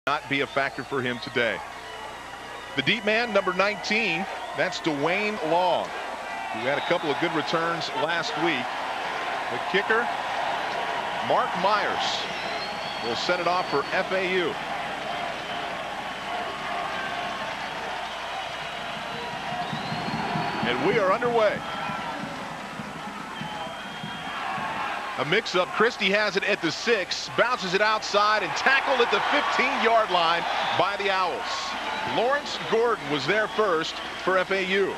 not be a factor for him today. The deep man, number 19, that's Dwayne Long, who had a couple of good returns last week. The kicker, Mark Myers, will set it off for FAU. And we are underway. A mix-up. Christie has it at the 6, bounces it outside, and tackled at the 15-yard line by the Owls. Lawrence Gordon was there first for FAU.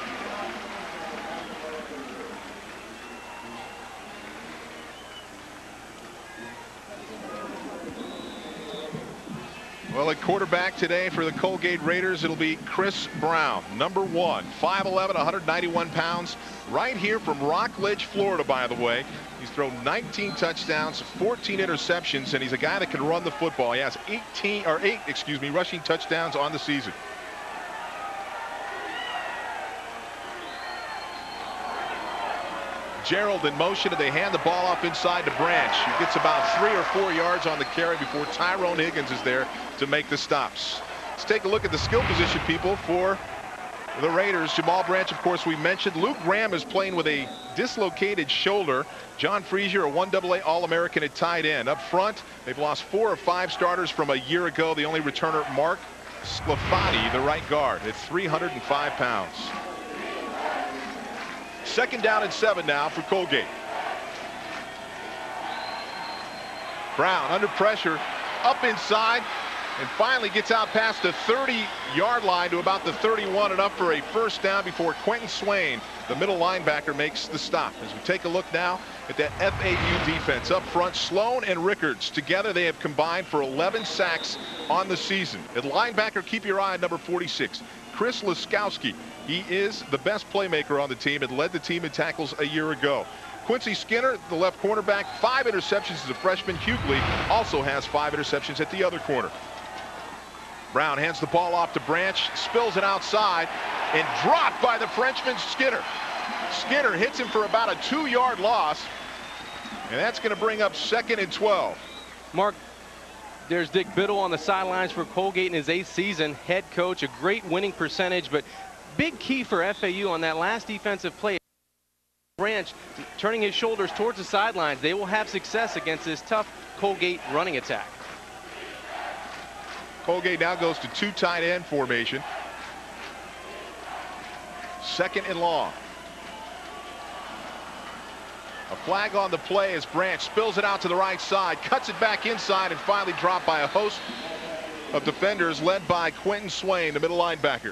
Well, at quarterback today for the Colgate Raiders, it'll be Chris Brown, number 1, 5'11", 191 pounds, right here from Rockledge, Florida, by the way. He's thrown 19 touchdowns, 14 interceptions, and he's a guy that can run the football. He has 8 rushing touchdowns on the season. Gerald in motion, and they hand the ball off inside to Branch. He gets about 3 or 4 yards on the carry before Tyrone Higgins is there to make the stops. Let's take a look at the skill position people for the Raiders. Jamal Branch, of course, we mentioned. Luke Graham is playing with a dislocated shoulder. John Frazier, a 1AA All-American at tight end. Up front, they've lost 4 or 5 starters from a year ago. The only returner, Mark Sclafani, the right guard, at 305 pounds. 2nd down and 7 now for Colgate. Brown under pressure, up inside, and finally gets out past the 30-yard line to about the 31, and up for a first down before Quentin Swain, the middle linebacker, makes the stop. As we take a look now at that FAU defense. Up front, Sloan and Rickards. Together they have combined for 11 sacks on the season. At linebacker, keep your eye on number 46, Chris Laskowski. He is the best playmaker on the team and led the team in tackles a year ago. Quincy Skinner, the left cornerback, 5 interceptions as a freshman. Hughley also has 5 interceptions at the other corner. Brown hands the ball off to Branch, spills it outside, and dropped by the Frenchman Skinner. Skinner hits him for about a 2-yard loss, and that's going to bring up 2nd and 12. Mark, there's Dick Biddle on the sidelines for Colgate in his 8th season. Head coach, a great winning percentage, but big key for FAU on that last defensive play. Branch turning his shoulders towards the sidelines. They will have success against this tough Colgate running attack. Colgate now goes to 2 tight end formation. 2nd and long. A flag on the play as Branch spills it out to the right side, cuts it back inside, and finally dropped by a host of defenders led by Quentin Swain, the middle linebacker.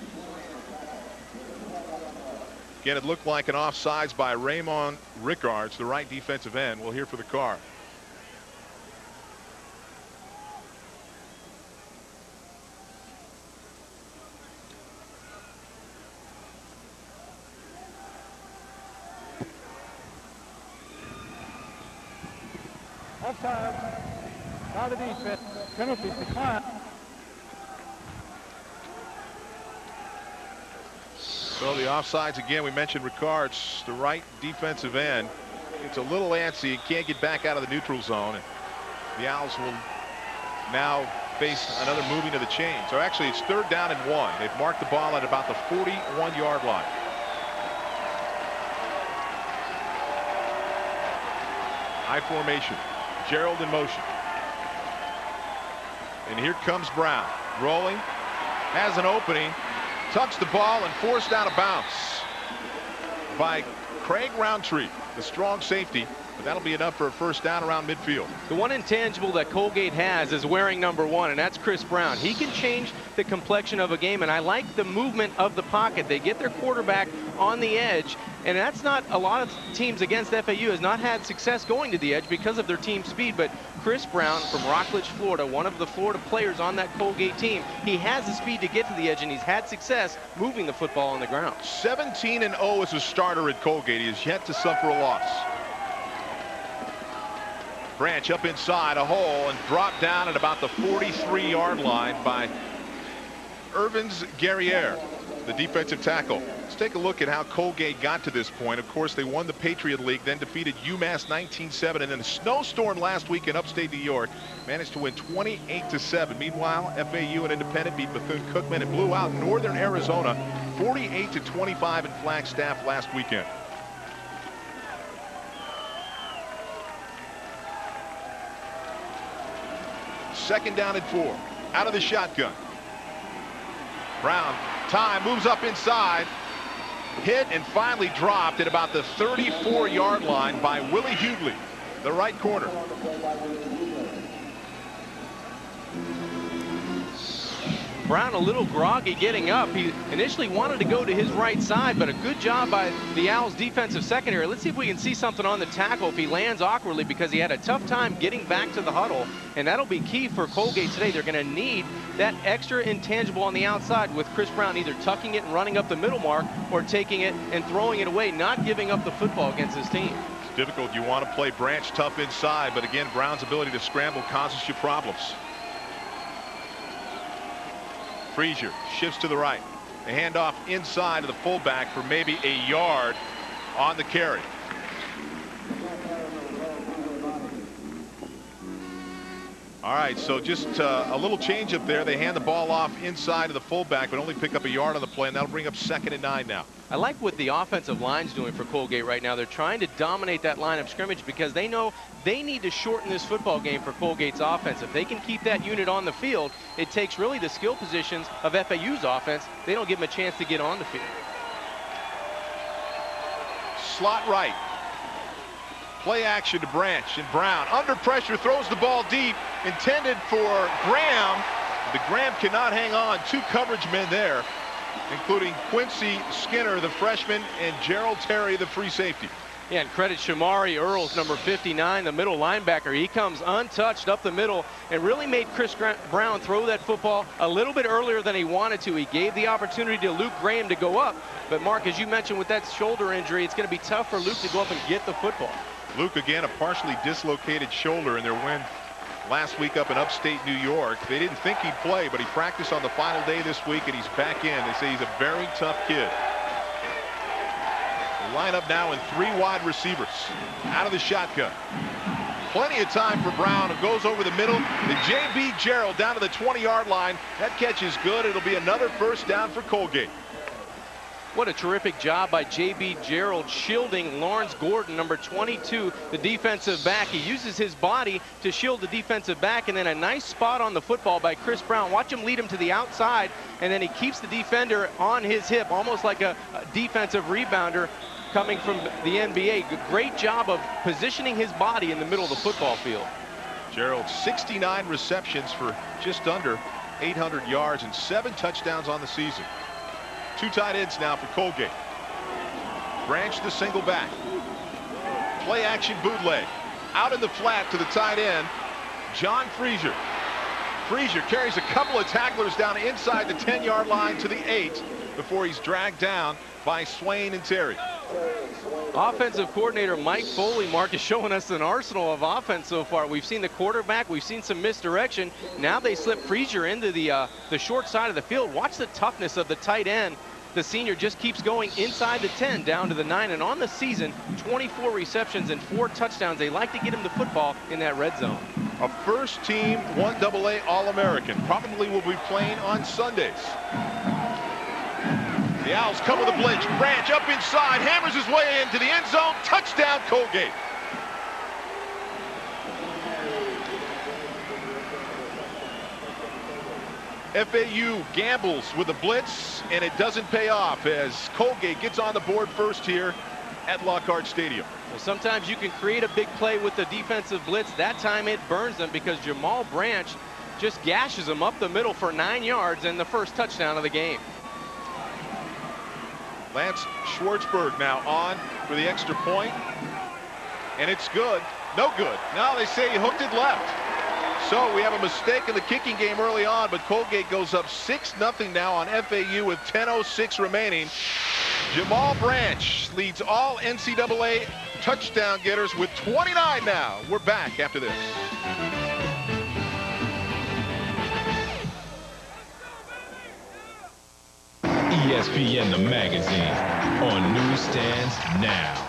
Again, it looked like an offsides by Raymond Rickards, the right defensive end. We'll hear for the car. Offside by the defense. Penalty decline. So the offsides again. We mentioned Rickards, the right defensive end. It's a little antsy. He can't get back out of the neutral zone. And the Owls will now face another moving of the chain. So actually it's 3rd down and 1. They've marked the ball at about the 41-yard line. High formation. Gerald in motion. And here comes Brown. Rolling. Has an opening. Tucks the ball and forced out of bounds by Craig Roundtree, the strong safety. But that'll be enough for a first down around midfield. The one intangible that Colgate has is wearing number 1, and that's Chris Brown. He can change the complexion of a game, and I like the movement of the pocket. They get their quarterback on the edge, and that's not a lot of teams against FAU has not had success going to the edge because of their team speed. But Chris Brown from Rockledge, Florida, one of the Florida players on that Colgate team, he has the speed to get to the edge, and he's had success moving the football on the ground. 17-0 as a starter at Colgate. He has yet to suffer a loss. Branch up inside a hole and dropped down at about the 43-yard line by Irvins Guerriere, the defensive tackle. Let's take a look at how Colgate got to this point. Of course, they won the Patriot League, then defeated UMass 19-7, and in a snowstorm last week in upstate New York, managed to win 28-7. Meanwhile, FAU and Independent beat Bethune-Cookman and blew out Northern Arizona 48-25 in Flagstaff last weekend. Second down and 4. Out of the shotgun. Brown, time, moves up inside. Hit and finally dropped at about the 34-yard line by Willie Hughley, the right corner. Brown a little groggy getting up. He initially wanted to go to his right side, but a good job by the Owls defensive secondary. Let's see if we can see something on the tackle if he lands awkwardly, because he had a tough time getting back to the huddle, and that'll be key for Colgate today. They're going to need that extra intangible on the outside with Chris Brown either tucking it and running up the middle mark or taking it and throwing it away, not giving up the football against his team. It's difficult. You want to play Branch tough inside, but again, Brown's ability to scramble causes you problems. Frazier shifts to the right. The handoff inside to the fullback for maybe a yard on the carry. All right, so just a little change up there. They hand the ball off inside to the fullback, but only pick up a yard on the play, and that'll bring up 2nd and 9 now. I like what the offensive line's doing for Colgate right now. They're trying to dominate that line of scrimmage because they know they need to shorten this football game for Colgate's offense. If they can keep that unit on the field, it takes really the skill positions of FAU's offense. They don't give them a chance to get on the field. Slot right. Play action to Branch, and Brown under pressure throws the ball deep, intended for Graham. The Graham cannot hang on. 2 coverage men there, including Quincy Skinner, the freshman, and Gerald Terry, the free safety. Yeah, and credit Shamari Earls, number 59, the middle linebacker. He comes untouched up the middle and really made Chris Brown throw that football a little bit earlier than he wanted to. He gave the opportunity to Luke Graham to go up. But, Mark, as you mentioned, with that shoulder injury, it's going to be tough for Luke to go up and get the football. Luke, again, a partially dislocated shoulder in their win last week up in upstate New York. They didn't think he'd play, but he practiced on the final day this week, and he's back in. They say he's a very tough kid. They line up now in 3 wide receivers out of the shotgun. Plenty of time for Brown, who goes over the middle. The J.B. Gerald down to the 20-yard line. That catch is good. It'll be another first down for Colgate. What a terrific job by J.B. Gerald shielding Lawrence Gordon, number 22, the defensive back. He uses his body to shield the defensive back, and then a nice spot on the football by Chris Brown. Watch him lead him to the outside, and then he keeps the defender on his hip, almost like a defensive rebounder coming from the NBA. Great job of positioning his body in the middle of the football field. Gerald, 69 receptions for just under 800 yards and 7 touchdowns on the season. 2 tight ends now for Colgate. Branch the single back. Play action bootleg. Out in the flat to the tight end, John Frazier. Frazier carries a couple of tacklers down inside the 10-yard line to the 8 before he's dragged down by Swain and Terry. Offensive coordinator Mike Foley, Mark, is showing us an arsenal of offense so far. We've seen the quarterback, we've seen some misdirection. Now they slip Frazier into the short side of the field. Watch the toughness of the tight end. The senior just keeps going inside the 10 down to the 9, and on the season 24 receptions and 4 touchdowns. They like to get him the football in that red zone. A first team 1AA All-American, probably will be playing on Sundays. The Owls come with a blitz. Branch up inside, hammers his way into the end zone. Touchdown, Colgate. FAU gambles with a blitz, and it doesn't pay off as Colgate gets on the board first here at Lockhart Stadium. Well, sometimes you can create a big play with the defensive blitz. That time it burns them because Jamal Branch just gashes them up the middle for 9 yards and the first touchdown of the game. Lance Schwartzberg now on for the extra point, and it's good. No good. Now they say he hooked it left. So we have a mistake in the kicking game early on, but Colgate goes up 6-0 now on FAU with 10:06 remaining. Jamal Branch leads all NCAA touchdown getters with 29 now. We're back after this. ESPN the magazine on newsstands now.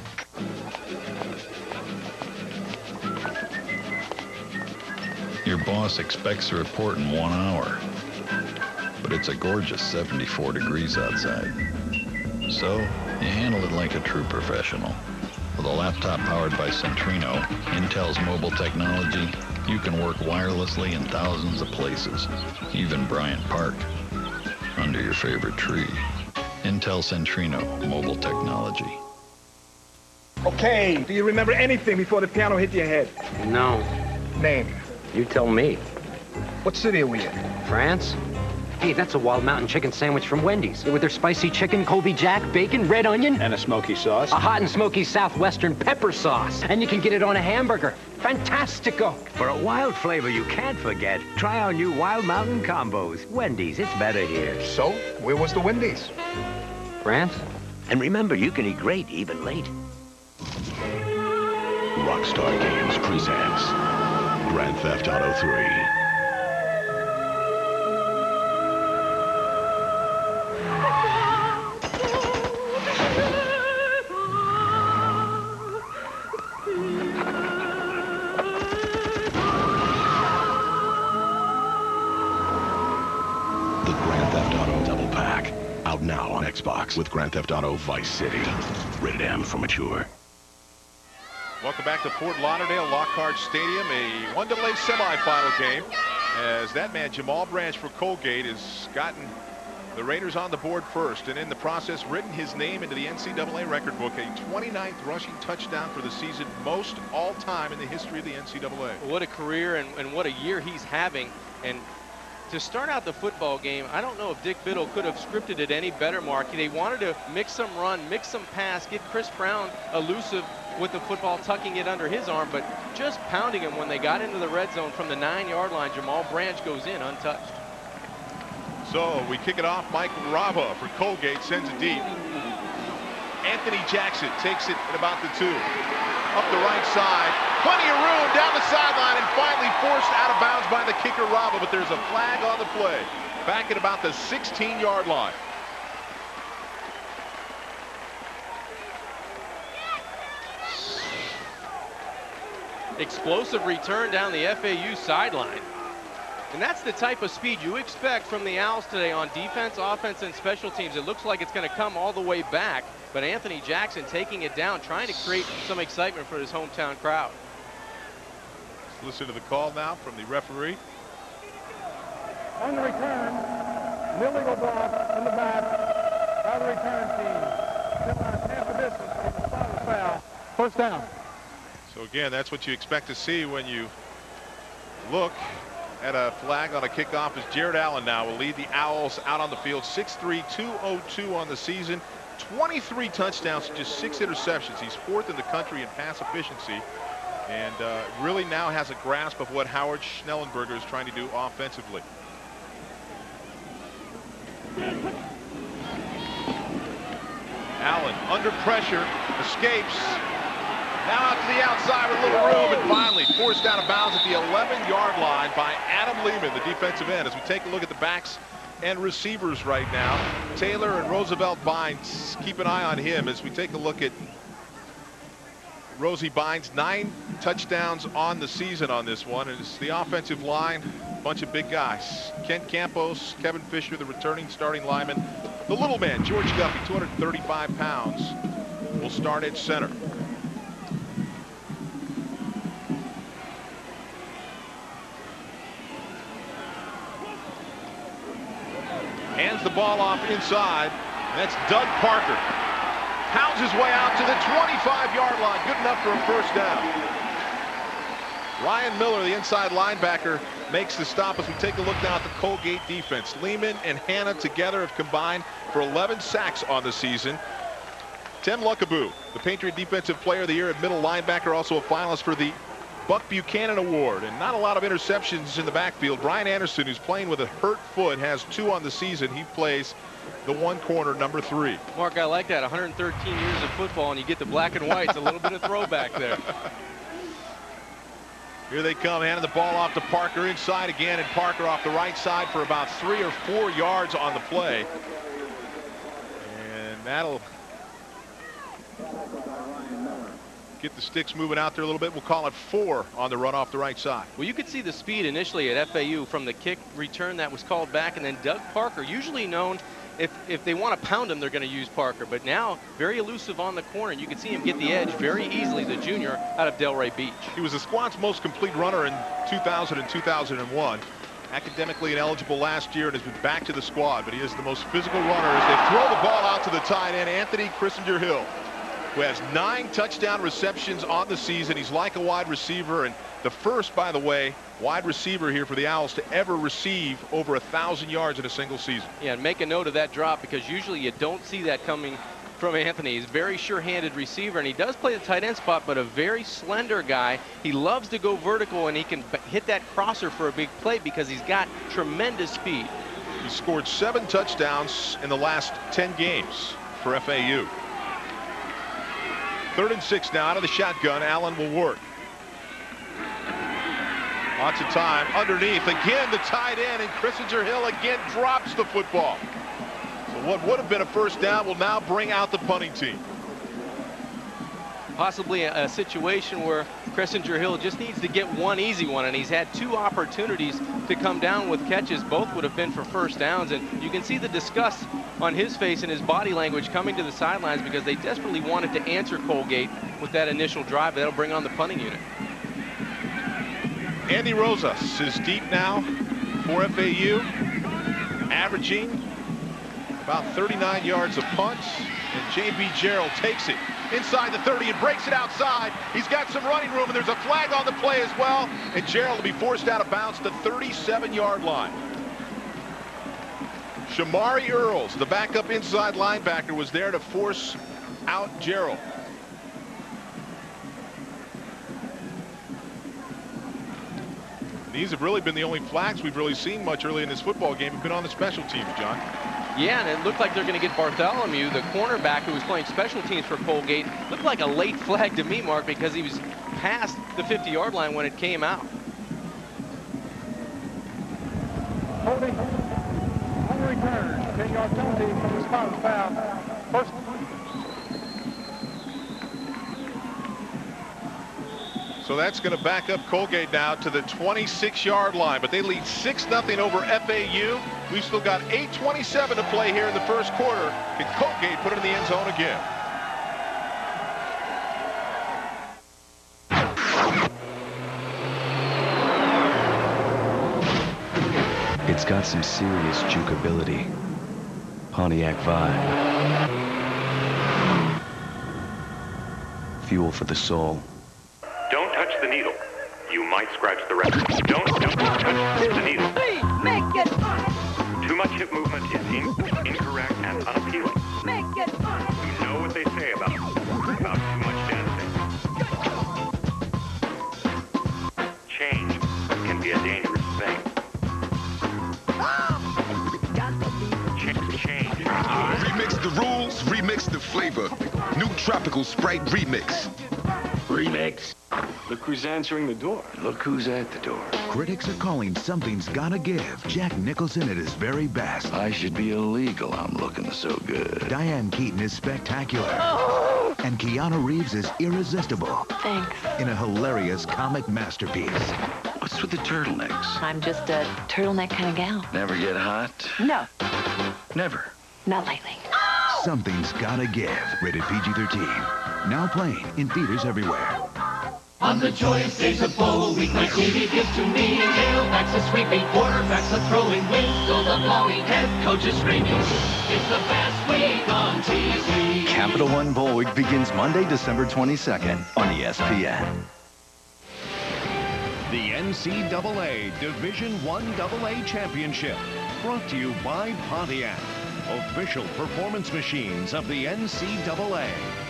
Your boss expects a report in 1 hour, but it's a gorgeous 74 degrees outside. So you handle it like a true professional. With a laptop powered by Centrino, Intel's mobile technology, you can work wirelessly in thousands of places, even Bryant Park, under your favorite tree. Intel Centrino mobile technology. Okay, do you remember anything before the piano hit your head? No. Name? You tell me. What city are we in? France? Hey, that's a Wild Mountain chicken sandwich from Wendy's. With their spicy chicken, Colby Jack, bacon, red onion. And a smoky sauce? A hot and smoky southwestern pepper sauce. And you can get it on a hamburger. Fantastico. For a wild flavor you can't forget, try our new Wild Mountain combos. Wendy's, it's better here. So, where was the Wendy's? France? And remember, you can eat great even late. Rockstar Games presents Grand Theft Auto 3. Out now on Xbox with Grand Theft Auto Vice City. Rated M for mature. Welcome back to Fort Lauderdale Lockhart Stadium, a 1-delay semifinal game, as that man Jamal Branch for Colgate has gotten the Raiders on the board first, and in the process written his name into the NCAA record book, a 29th rushing touchdown for the season, most all-time in the history of the NCAA. What a career and what a year he's having. And to start out the football game, I don't know if Dick Biddle could have scripted it any better, Mark. They wanted to mix some run, mix some pass, get Chris Brown elusive with the football, tucking it under his arm, but just pounding him when they got into the red zone from the 9-yard line. Jamal Branch goes in untouched. So we kick it off. Mike Rava for Colgate sends it deep. Anthony Jackson takes it at about the 2. Up the right side, plenty of room down the sideline, and finally forced out of bounds by the kicker Rava, but there's a flag on the play. Back at about the 16-yard line. Explosive return down the FAU sideline. And that's the type of speed you expect from the Owls today on defense, offense, and special teams. It looks like it's going to come all the way back, but Anthony Jackson taking it down, trying to create some excitement for his hometown crowd. Let's listen to the call now from the referee. On the return, an illegal block in the back by the return team. Still on half a distance from the spot of the foul. First down. So again, that's what you expect to see when you look at a flag on a kickoff, as Jared Allen now will lead the Owls out on the field. 6'3", 202 on the season, 23 touchdowns, just 6 interceptions. He's 4th in the country in pass efficiency, and really now has a grasp of what Howard Schnellenberger is trying to do offensively. Allen under pressure, escapes. Now out to the outside with a little room, and finally forced out of bounds at the 11-yard line by Adam Lehman, the defensive end. As we take a look at the backs and receivers right now, Taylor and Roosevelt Bynes, keep an eye on him as we take a look at Rosie Bynes. 9 touchdowns on the season on this one, and it's the offensive line, a bunch of big guys. Kent Campos, Kevin Fisher, the returning starting lineman. The little man, George Guffey, 235 pounds, will start at center. Hands the ball off inside, and that's Doug Parker. Pounds his way out to the 25-yard line, good enough for a first down. Ryan Miller, the inside linebacker, makes the stop as we take a look now at the Colgate defense. Lehman and Hanna together have combined for 11 sacks on the season. Tim Luckaboo, the Patriot Defensive Player of the Year at middle linebacker, also a finalist for the Buck Buchanan Award, and not a lot of interceptions in the backfield. Brian Anderson, who's playing with a hurt foot, has 2 on the season. He plays the 1 corner, number 3. Mark, I like that. 113 years of football, and you get the black and whites. A little bit of throwback there. Here they come, handing the ball off to Parker inside again, and Parker off the right side for about 3 or 4 yards on the play. And that'll get the sticks moving out there a little bit. We'll call it 4 on the run off the right side. Well, you could see the speed initially at FAU from the kick return that was called back, and then Doug Parker, usually known if they want to pound him, they're going to use Parker. But now, very elusive on the corner, and you can see him get the edge very easily, the junior out of Delray Beach. He was the squad's most complete runner in 2000 and 2001. Academically ineligible last year and has been back to the squad, but he is the most physical runner as they throw the ball out to the tight end, Anthony Christinger-Hill, who has 9 touchdown receptions on the season. He's like a wide receiver, and the first, by the way, wide receiver here for the Owls to ever receive over 1,000 yards in a single season. Yeah, and make a note of that drop, because usually you don't see that coming from Anthony. He's a very sure-handed receiver, and he does play the tight end spot, but a very slender guy. He loves to go vertical, and he can hit that crosser for a big play because he's got tremendous speed. He scored 7 touchdowns in the last 10 games for FAU. 3rd and 6 now out of the shotgun. Allen will work. Lots of time underneath. Again, the tight end, and Christinger-Hill again drops the football. So what would have been a first down will now bring out the punting team. Possibly a situation where Christinger-Hill just needs to get one easy one, and he's had 2 opportunities to come down with catches. Both would have been for first downs, and you can see the disgust on his face and his body language coming to the sidelines because they desperately wanted to answer Colgate with that initial drive. That'll bring on the punting unit. Andy Rosas is deep now for FAU, averaging about 39 yards a punt, and J.B. Gerald takes it inside the 30 and breaks it outside. He's got some running room, and there's a flag on the play as well, and Gerald will be forced out of bounds to the 37-yard line. Shamari Earls, the backup inside linebacker, was there to force out Gerald. These have really been the only flags we've really seen much early in this football game. Have been on the special teams, John. Yeah, and it looked like they're going to get Bartholomew, the cornerback who was playing special teams for Colgate. Looked like a late flag to me, Mark, because he was past the 50-yard line when it came out. Holding on the return, 10-yard penalty from the spot of the foul. First. So that's going to back up Colgate now to the 26-yard line, but they lead 6-0 over FAU. We've still got 8:27 to play here in the first quarter. Can Colgate put it in the end zone again? It's got some serious jukeability. Pontiac vibe. Fuel for the soul. Don't touch the needle. You might scratch the record. Don't touch the needle. Please, make it fun. Too much hip movement is incorrect and unappealing. Make it fun. You know what they say about too much dancing. Change can be a dangerous thing. Change. Remix the rules, remix the flavor. New Tropical Sprite Remix. Remix. Look who's answering the door. Look who's at the door. Critics are calling Something's Gotta Give Jack Nicholson at his very best. I should be illegal. I'm looking so good. Diane Keaton is spectacular. Oh. And Keanu Reeves is irresistible. Thanks. In a hilarious comic masterpiece. What's with the turtlenecks? I'm just a turtleneck kind of gal. Never get hot? No. Never. Not lately. Something's Gotta Give. Rated PG-13. Now playing in theaters everywhere. On the joyous days of bowl week, my TV gives to me tailbacks a sweeping, quarterbacks a throwing, whistles a blowing, head coaches screaming. It's the best week on TV. Capital One Bowl Week begins Monday, December 22nd on ESPN. The NCAA Division I AA Championship, brought to you by Pontiac, official performance machines of the NCAA.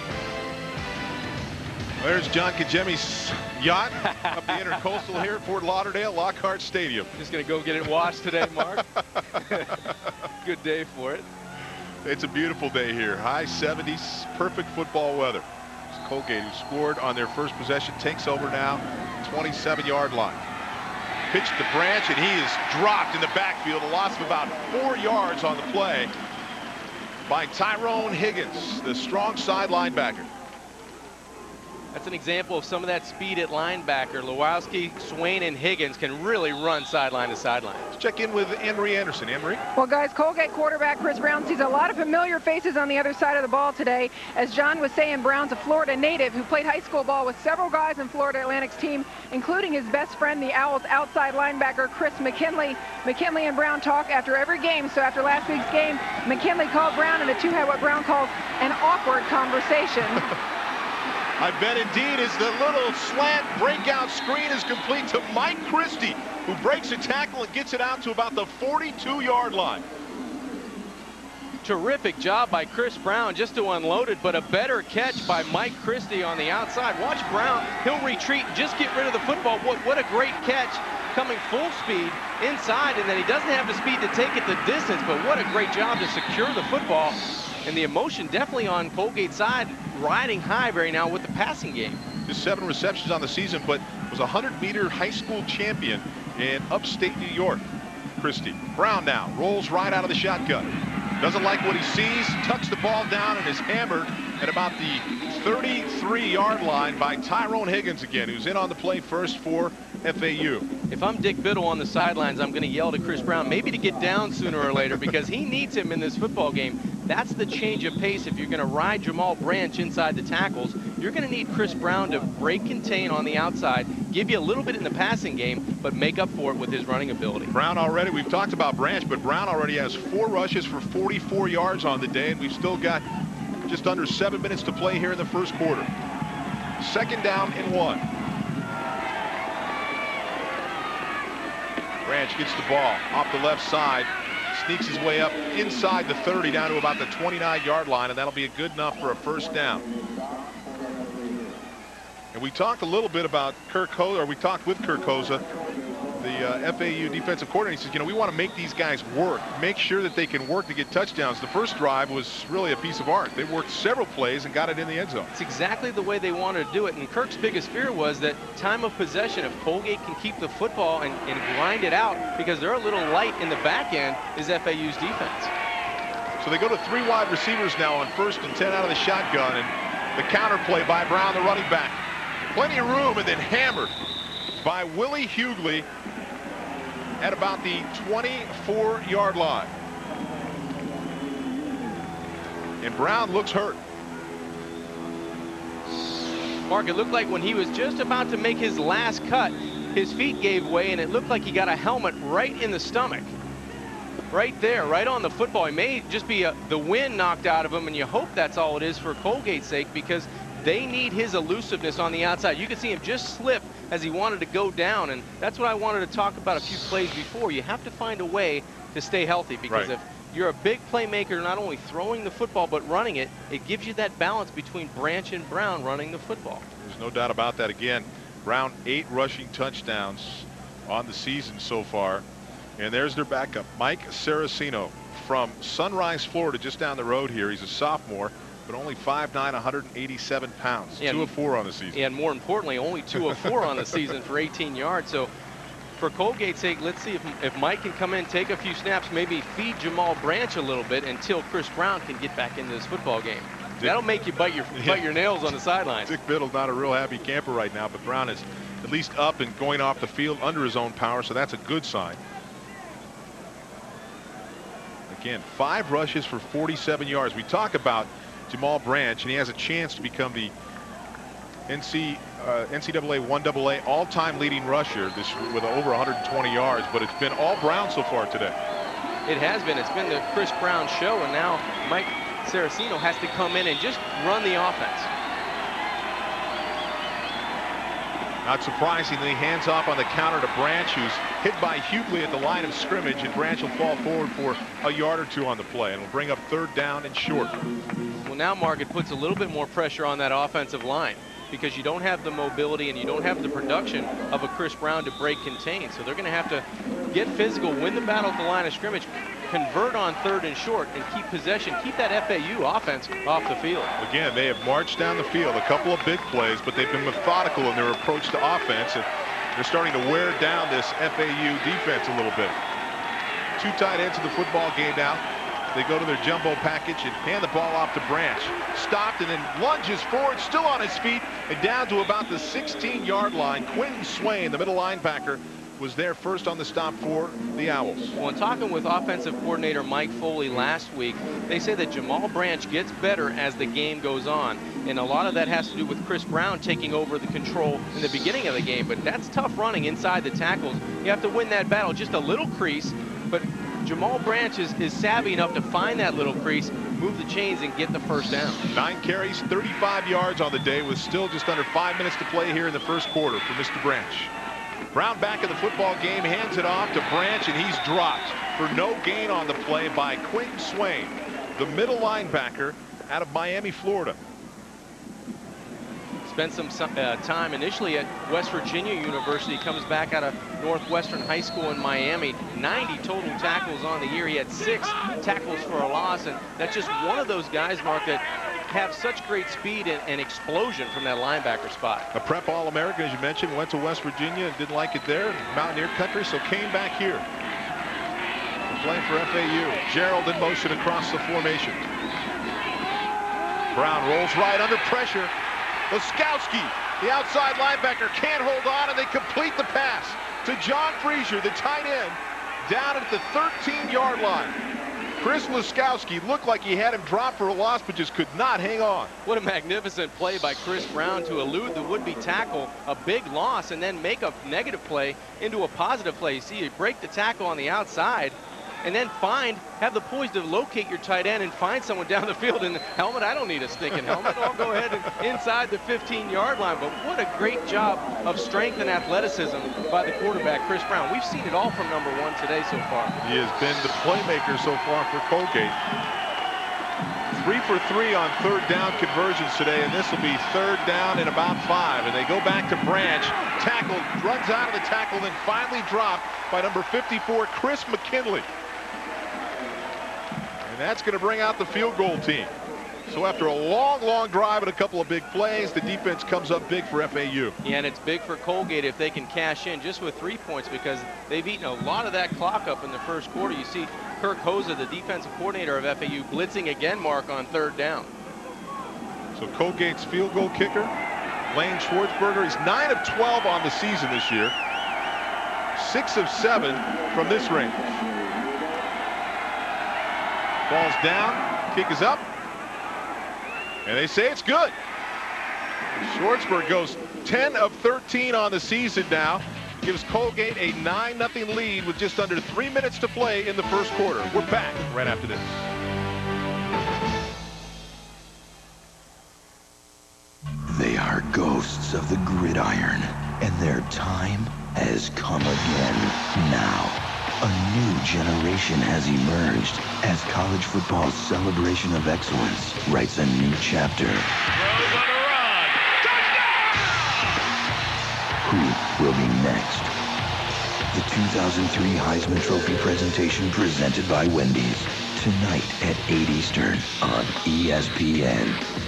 There's John Kajemi's yacht up the intercoastal here at Fort Lauderdale, Lockhart Stadium. Just going to go get it washed today, Mark. Good day for it. It's a beautiful day here. High 70s, perfect football weather. It's Colgate, who scored on their first possession, takes over now, 27-yard line. Pitch to Branch, and he is dropped in the backfield, a loss of about 4 yards on the play. by Tyrone Higgins, the strong side linebacker. That's an example of some of that speed at linebacker. Lewowski, Swain, and Higgins can really run sideline to sideline. Let's check in with Emery Anderson. Emery? Well, guys, Colgate quarterback Chris Brown sees a lot of familiar faces on the other side of the ball today. As John was saying, Brown's a Florida native who played high school ball with several guys in Florida Atlantic's team, including his best friend, the Owls outside linebacker Chris McKinley. McKinley and Brown talk after every game. So after last week's game, McKinley called Brown, and the two had what Brown calls an awkward conversation. I bet indeed, as the little slant breakout screen is complete to Mike Christie, who breaks a tackle and gets it out to about the 42-yard line. Terrific job by Chris Brown just to unload it, but a better catch by Mike Christie on the outside. Watch Brown. He'll retreat and just get rid of the football. What a great catch, coming full speed inside, and then he doesn't have the speed to take it the distance, but what a great job to secure the football. And the emotion definitely on Colgate's side, riding high right now with the passing game. Just 7 receptions on the season, but was a 100-meter high school champion in upstate New York. Christie. Brown now rolls right out of the shotgun. Doesn't like what he sees, tucks the ball down, and is hammered at about the 33-yard line by Tyrone Higgins again, who's in on the play first for FAU. If I'm Dick Biddle on the sidelines, I'm going to yell to Chris Brown maybe to get down sooner or later, because he needs him in this football game. That's the change of pace. If you're going to ride Jamal Branch inside the tackles, you're going to need Chris Brown to break contain on the outside, give you a little bit in the passing game, but make up for it with his running ability. Brown already, we've talked about Branch, but Brown already has 4 rushes for 44 yards on the day, and we've still got just under 7 minutes to play here in the first quarter. Second down and 1. Branch gets the ball off the left side, sneaks his way up inside the 30 down to about the 29-yard line, and that'll be good enough for a first down. And we talked a little bit about Kirk Hoza, or we talked with Kirk Hoza, the FAU defensive coordinator. He says, you know, we want to make these guys work, make sure that they can work to get touchdowns. The first drive was really a piece of art. They worked several plays and got it in the end zone. It's exactly the way they wanted to do it. And Kirk's biggest fear was that time of possession, if Colgate can keep the football and grind it out, because they're a little light in the back end, is FAU's defense. So they go to 3 wide receivers now on 1st and 10 out of the shotgun, and the counter play by Brown, the running back. Plenty of room, and then hammered by Willie Hughley at about the 24-yard line. And Brown looks hurt. Mark, it looked like when he was just about to make his last cut, his feet gave way, and it looked like he got a helmet right in the stomach. Right there, right on the football. He may just be the wind knocked out of him, and you hope that's all it is for Colgate's sake, because they need his elusiveness on the outside. You can see him just slip as he wanted to go down, and that's what I wanted to talk about a few plays before. You have to find a way to stay healthy, because if you're a big playmaker, not only throwing the football but running it, it gives you that balance between Branch and Brown running the football. There's no doubt about that. Again, Brown 8 rushing touchdowns on the season so far. And there's their backup, Mike Saraceno from Sunrise, Florida, just down the road here. He's a sophomore, but only 5'9", 187 pounds. And 2 of 4 on the season. And more importantly, only 2 of 4 on the season for 18 yards. So for Colgate's sake, let's see if Mike can come in, take a few snaps, maybe feed Jamal Branch a little bit until Chris Brown can get back into this football game. That'll make you bite your nails on the sideline. Dick Biddle's not a real happy camper right now, but Brown is at least up and going off the field under his own power, so that's a good sign. Again, 5 rushes for 47 yards. We talk about Jamal Branch, and he has a chance to become the NCAA 1AA all-time leading rusher with over 120 yards, but it's been all Brown so far today. It has been. It's been the Chris Brown show, and now Mike Saraceno has to come in and just run the offense. Not surprisingly, hands off on the counter to Branch, who's hit by Hughley at the line of scrimmage, and Branch will fall forward for a yard or 2 on the play, and will bring up 3rd down and short. Well, now, Mark, it puts a little bit more pressure on that offensive line, because you don't have the mobility and you don't have the production of a Chris Brown to break contain. So they're going to have to get physical, win the battle at the line of scrimmage, convert on 3rd and short, and keep possession, keep that FAU offense off the field. Again, they have marched down the field, a couple of big plays, but they've been methodical in their approach to offense, and they're starting to wear down this FAU defense a little bit. 2 tight ends in the football game now. They go to their jumbo package and hand the ball off to Branch. Stopped and then lunges forward, still on his feet, and down to about the 16-yard line. Quentin Swain, the middle linebacker, was there first on the stop for the Owls. Well, in talking with offensive coordinator Mike Foley last week, they say that Jamal Branch gets better as the game goes on. And a lot of that has to do with Chris Brown taking over the control in the beginning of the game. But that's tough running inside the tackles. You have to win that battle. Just a little crease, but Jamal Branch is savvy enough to find that little crease, move the chains, and get the first down. 9 carries, 35 yards on the day with still just under 5 minutes to play here in the first quarter for Mr. Branch. Brown back in the football game, hands it off to Branch, and he's dropped for no gain on the play by Quentin Swain, the middle linebacker out of Miami, Florida. Spent some time initially at West Virginia University, comes back out of Northwestern High School in Miami. 90 total tackles on the year. He had 6 tackles for a loss, and that's just one of those guys, Mark, that have such great speed and explosion from that linebacker spot. A prep All-American, as you mentioned, went to West Virginia and didn't like it there, Mountaineer country, so came back here. Playing for FAU. Gerald in motion across the formation. Brown rolls right under pressure. Laskowski, the outside linebacker, can't hold on, and they complete the pass to John Frazier, the tight end, down at the 13-yard line. Chris Laskowski looked like he had him drop for a loss, but just could not hang on. What a magnificent play by Chris Brown to elude the would-be tackle, a big loss, and then make a negative play into a positive play. You see, you break the tackle on the outside, and then have the poise to locate your tight end and find someone down the field in the helmet. I don't need a stinking helmet. I'll go ahead and inside the 15-yard line. But what a great job of strength and athleticism by the quarterback, Chris Brown. We've seen it all from number 1 today so far. He has been the playmaker so far for Colgate. 3 for 3 on third down conversions today, and this will be third down and about 5. And they go back to Branch. Tackled, runs out of the tackle, then finally dropped by number 54, Chris McKinley. And that's going to bring out the field goal team. So after a long drive and a couple of big plays, the defense comes up big for FAU. Yeah, and it's big for Colgate if they can cash in just with 3 points, because they've eaten a lot of that clock up in the first quarter. You see Kirk Hosa, the defensive coordinator of FAU, blitzing again, Mark, on third down. So Colgate's field goal kicker, Lane Schwartzberger, he's 9 of 12 on the season this year. 6 of 7 from this range. Ball's down, kick is up, and they say it's good. Schwartzberg goes 10 of 13 on the season now. Gives Colgate a 9-0 lead with just under 3 minutes to play in the first quarter. We're back right after this. They are ghosts of the gridiron, and their time has come again. Now, a new generation has emerged as college football's celebration of excellence writes a new chapter. Who will be next? The 2003 Heisman Trophy presentation presented by Wendy's. Tonight at 8 Eastern on ESPN.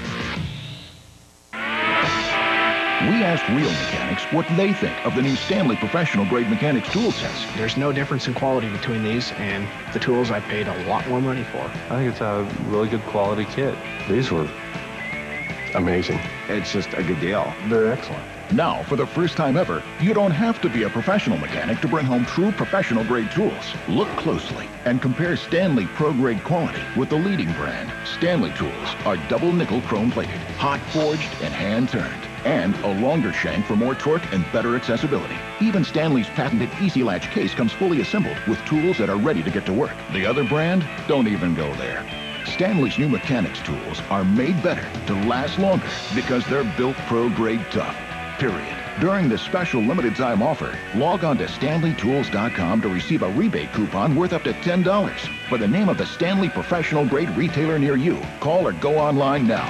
We asked real mechanics what they think of the new Stanley Professional Grade Mechanics Tool Test. There's no difference in quality between these and the tools I paid a lot more money for. I think it's a really good quality kit. These were amazing. It's just a good deal. They're excellent. Now, for the first time ever, you don't have to be a professional mechanic to bring home true professional grade tools. Look closely and compare Stanley Pro Grade quality with the leading brand. Stanley tools are double nickel chrome plated, hot forged and hand turned, and a longer shank for more torque and better accessibility. Even Stanley's patented Easy Latch case comes fully assembled with tools that are ready to get to work. The other brand, don't even go there. Stanley's new mechanics tools are made better to last longer because they're built pro grade tough. Period. During this special limited time offer, log on to StanleyTools.com to receive a rebate coupon worth up to $10 for the name of the Stanley Professional Grade retailer near you. Call or go online now.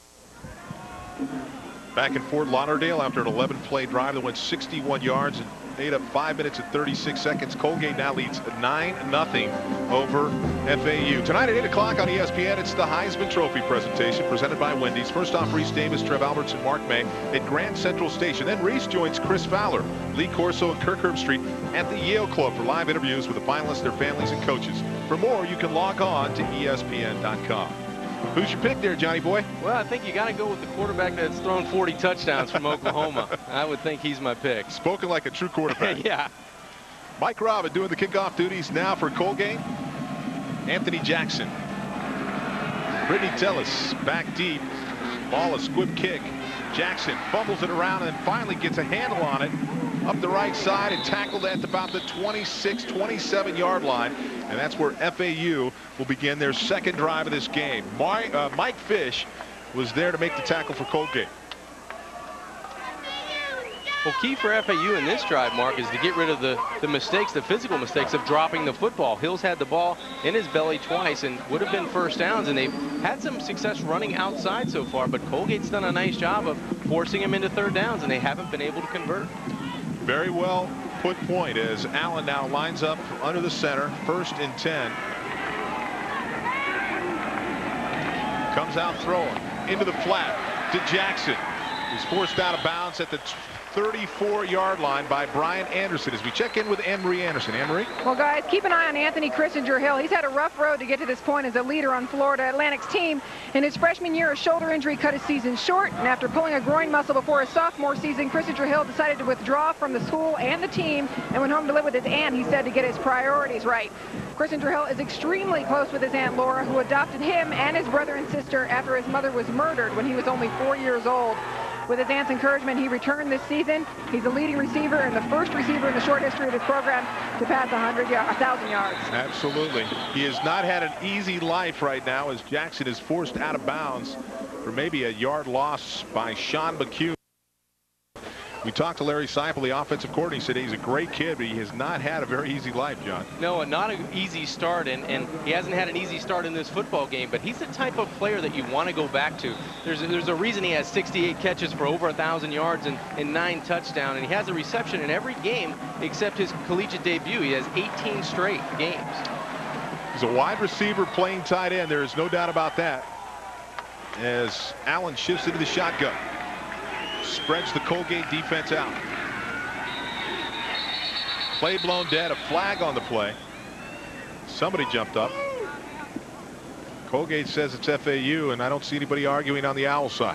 Back in Fort Lauderdale after an 11-play drive that went 61 yards. made up 5 minutes and 36 seconds. Colgate now leads 9-0 over FAU. Tonight at 8 o'clock on ESPN, it's the Heisman Trophy presentation presented by Wendy's. First off, Reese Davis, Trev Alberts, and Mark May at Grand Central Station. Then Reese joins Chris Fowler, Lee Corso, and Kirk Herbstreit at the Yale Club for live interviews with the finalists, their families, and coaches. For more, you can log on to ESPN.com. Who's your pick there, Johnny boy? Well, I think you got to go with the quarterback that's thrown 40 touchdowns from Oklahoma. I would think he's my pick. Spoken like a true quarterback. Yeah. Mike Robin doing the kickoff duties now for Colgate. Anthony Jackson. Brittany Tellis back deep. Ball a squib kick. Jackson fumbles it around and finally gets a handle on it up the right side and tackled at about the 26, 27-yard line. And that's where FAU will begin their second drive of this game. Mike Fish was there to make the tackle for Colgate. Well, key for FAU in this drive, Mark, is to get rid of the mistakes, the physical mistakes of dropping the football. Hills had the ball in his belly twice and would have been first downs, and they've had some success running outside so far, but Colgate's done a nice job of forcing him into third downs, and they haven't been able to convert. Very well put point as Allen now lines up under the center, 1st and 10. Comes out throwing into the flat to Jackson. He's forced out of bounds at the 34-yard line by Brian Anderson as we check in with Anne-Marie Anderson. Anne-Marie? Well, guys, keep an eye on Anthony Christinger-Hill. He's had a rough road to get to this point as a leader on Florida Atlantic's team. In his freshman year, a shoulder injury cut his season short, and after pulling a groin muscle before his sophomore season, Christinger-Hill decided to withdraw from the school and the team and went home to live with his aunt, he said, to get his priorities right. Christinger-Hill is extremely close with his Aunt Laura, who adopted him and his brother and sister after his mother was murdered when he was only 4 years old. With his aunt's encouragement, he returned this season. He's the leading receiver and the first receiver in the short history of his program to pass 1,000 yards. Absolutely. He has not had an easy life right now as Jackson is forced out of bounds for maybe a yard loss by Sean McHugh. We talked to Larry Seipel, the offensive coordinator. He said he's a great kid, but he has not had a very easy life, John. No, not an easy start, and he hasn't had an easy start in this football game, but he's the type of player that you want to go back to. There's a reason he has 68 catches for over 1,000 yards and 9 touchdowns, and he has a reception in every game except his collegiate debut. He has 18 straight games. He's a wide receiver playing tight end. There is no doubt about that. As Allen shifts into the shotgun. Spreads the Colgate defense out. Play blown dead. A flag on the play. Somebody jumped up. Colgate says it's FAU, and I don't see anybody arguing on the Owl side.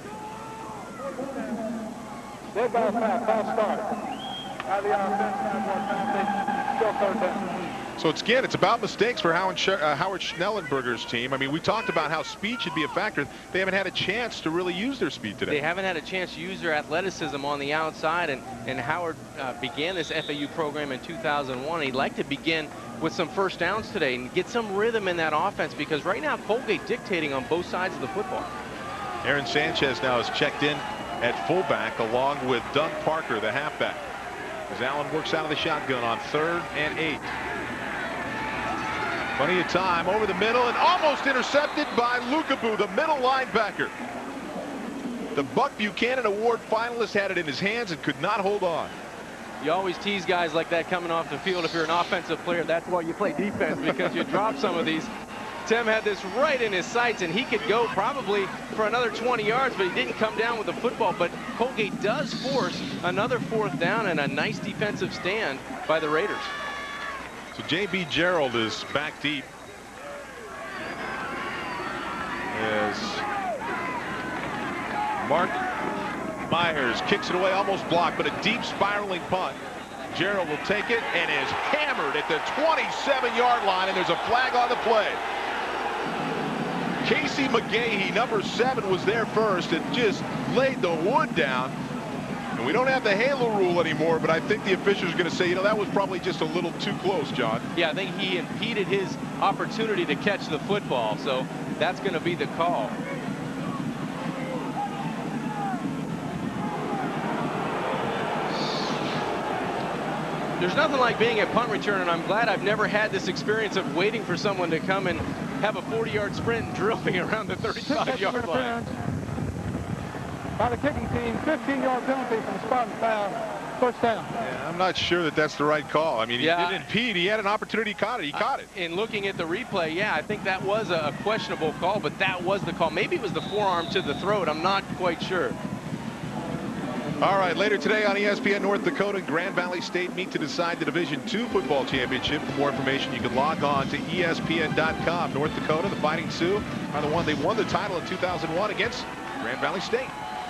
They've got a false start. Out of the offense, 9 more penalty. Still third down. So it's about mistakes for Howard Schnellenberger's team. I mean, we talked about how speed should be a factor. They haven't had a chance to really use their speed today. They haven't had a chance to use their athleticism on the outside, and Howard began this FAU program in 2001. He'd like to begin with some first downs today and get some rhythm in that offense, because right now Colgate dictating on both sides of the football. Aaron Sanchez now is checked in at fullback along with Doug Parker, the halfback, as Allen works out of the shotgun on 3rd and 8. Plenty of time over the middle and almost intercepted by Lukabu, the middle linebacker. The Buck Buchanan Award finalist had it in his hands and could not hold on. You always tease guys like that coming off the field. If you're an offensive player, that's why you play defense, because you drop some of these. Tim had this right in his sights, and he could go probably for another 20 yards, but he didn't come down with the football. But Colgate does force another 4th down and a nice defensive stand by the Raiders. So J.B. Gerald is back deep as Mark Myers kicks it away, almost blocked, but a deep spiraling punt. Gerald will take it and is hammered at the 27-yard line, and there's a flag on the play. Casey McGahee, number 7, was there first and just laid the wood down. And we don't have the halo rule anymore, but I think the officials are going to say, you know, that was probably just a little too close, John. Yeah, I think he impeded his opportunity to catch the football, so that's going to be the call. There's nothing like being a punt returner, and I'm glad I've never had this experience of waiting for someone to come and have a 40-yard sprint and drill me around the 35-yard line. By the kicking team, 15-yard penalty from spot and foul. First down. Yeah, I'm not sure that that's the right call. I mean, he didn't impede. He had an opportunity. He caught it. He caught it. In looking at the replay, yeah, I think that was a questionable call, but that was the call. Maybe it was the forearm to the throat. I'm not quite sure. All right, later today on ESPN, North Dakota and Grand Valley State meet to decide the Division II football championship. For more information, you can log on to ESPN.com. North Dakota, the Fighting Sioux, are the one. They won the title in 2001 against Grand Valley State.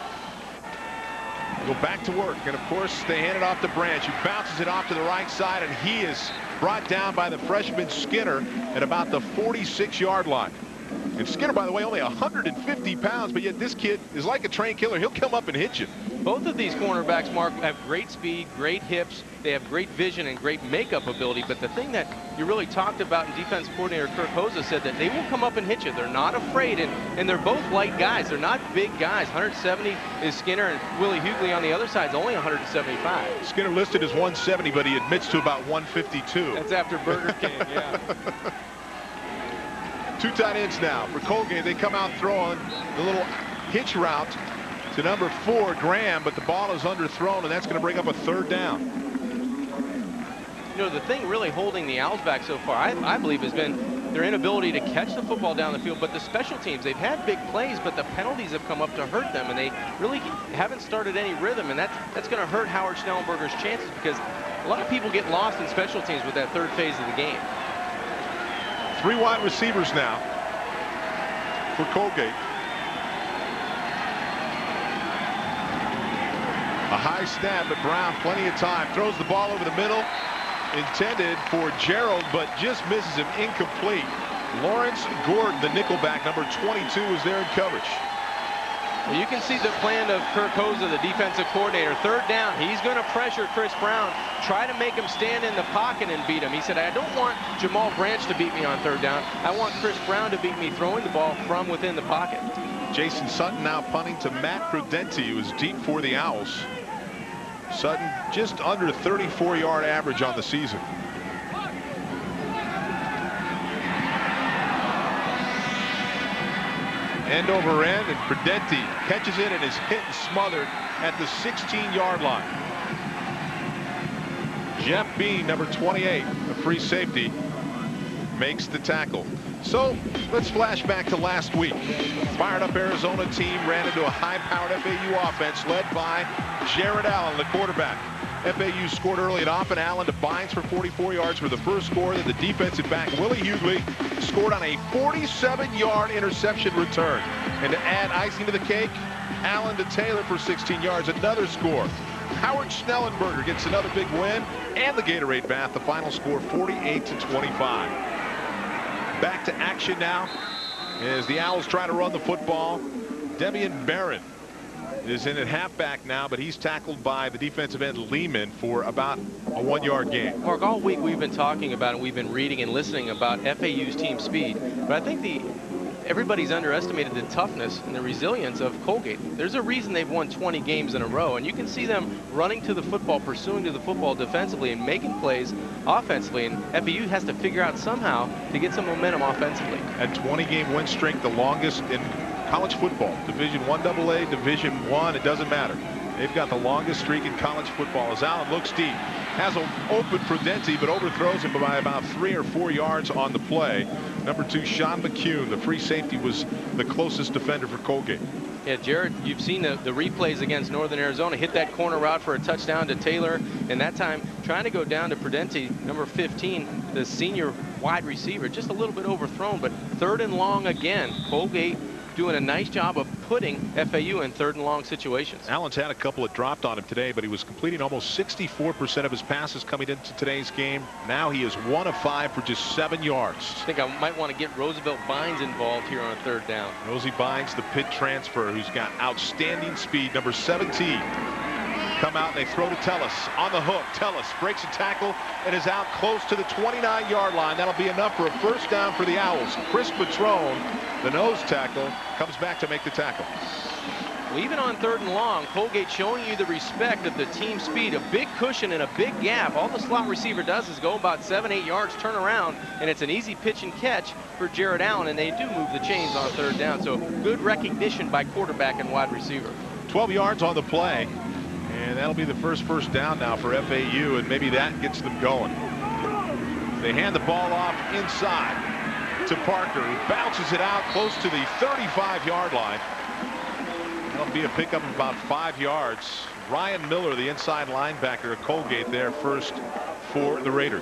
Go back to work, and of course, they hand it off to Branch, who bounces it off to the right side, and he is brought down by the freshman Skinner at about the 46-yard line. And Skinner, by the way, only 150 pounds, but yet this kid is like a trained killer. He'll come up and hit you. Both of these cornerbacks, Mark, have great speed, great hips. They have great vision and great makeup ability. But the thing that you really talked about, and defense coordinator Kirk Hosa said that they will come up and hit you. They're not afraid, and they're both light guys. They're not big guys. 170 is Skinner, and Willie Hughley on the other side is only 175. Skinner listed as 170, but he admits to about 152. That's after Burger King, yeah. Two tight ends now for Colgate. They come out throwing the little hitch route to number 4, Graham, but the ball is underthrown, and that's going to bring up a third down. You know, the thing really holding the Owls back so far, I believe, has been their inability to catch the football down the field. But the special teams, they've had big plays, but the penalties have come up to hurt them, and they really haven't started any rhythm, and that's going to hurt Howard Schnellenberger's chances, because a lot of people get lost in special teams with that third phase of the game. 3 wide receivers now for Colgate. A high snap, but Brown plenty of time. Throws the ball over the middle. Intended for Gerald, but just misses him. Incomplete. Lawrence Gordon, the nickelback, number 22, is there in coverage. Well, you can see the plan of Kirk Hosa, the defensive coordinator. Third down, he's going to pressure Chris Brown, try to make him stand in the pocket and beat him. He said, I don't want Jamal Branch to beat me on third down. I want Chris Brown to beat me throwing the ball from within the pocket. Jason Sutton now punting to Matt Prudenti, who is deep for the Owls. Sutton just under 34-yard average on the season. End over end, and Prudenti catches it and is hit and smothered at the 16-yard line. Jeff Bean, number 28, a free safety, makes the tackle. So let's flash back to last week. Fired up Arizona team ran into a high-powered FAU offense led by Jared Allen, the quarterback. FAU scored early and often. Allen to Bynes for 44 yards for the first score. Then the defensive back, Willie Hughley, scored on a 47-yard interception return. And to add icing to the cake, Allen to Taylor for 16 yards, another score. Howard Schnellenberger gets another big win, and the Gatorade bath. The final score 48-25. Back to action now as the Owls try to run the football. Debian Barron is in at halfback now, but he's tackled by the defensive end Lehman for about a 1-yard gain. Mark, all week we've been talking about and we've been reading and listening about FAU's team speed, but I think everybody's underestimated the toughness and the resilience of Colgate. There's a reason they've won 20 games in a row, and you can see them running to the football, pursuing to the football defensively, and making plays offensively, and FAU has to figure out somehow to get some momentum offensively. A 20-game win streak, the longest in college football. Division I AA, Division I, it doesn't matter. They've got the longest streak in college football. As Allen looks deep, has an open Prudenti, but overthrows him by about 3 or 4 yards on the play. Number 2, Sean McCune, the free safety, was the closest defender for Colgate. Yeah, Jared, you've seen the replays against Northern Arizona. Hit that corner route for a touchdown to Taylor, and that time trying to go down to Prudenti, number 15, the senior wide receiver, just a little bit overthrown, but third and long again. Colgate doing a nice job of putting FAU in third and long situations. Allen's had a couple that dropped on him today, but he was completing almost 64% of his passes coming into today's game. Now he is 1 of 5 for just 7 yards. I think I might want to get Roosevelt Bynes involved here on third down. Rosie Bynes, the Pitt transfer, who's got outstanding speed, number 17. Come out and they throw to Tellis on the hook. Tellis breaks a tackle and is out close to the 29-yard line. That'll be enough for a first down for the Owls. Chris Patrone, the nose tackle, comes back to make the tackle. Well, even on third and long, Colgate showing you the respect of the team speed. A big cushion and a big gap. All the slot receiver does is go about 7-8 yards, turn around, and it's an easy pitch and catch for Jared Allen, and they do move the chains on third down. So good recognition by quarterback and wide receiver. 12 yards on the play. And that'll be the first down now for FAU, and maybe that gets them going. They hand the ball off inside to Parker, who bounces it out close to the 35-yard line. That'll be a pickup of about 5 yards. Ryan Miller, the inside linebacker of Colgate, there first for the Raiders.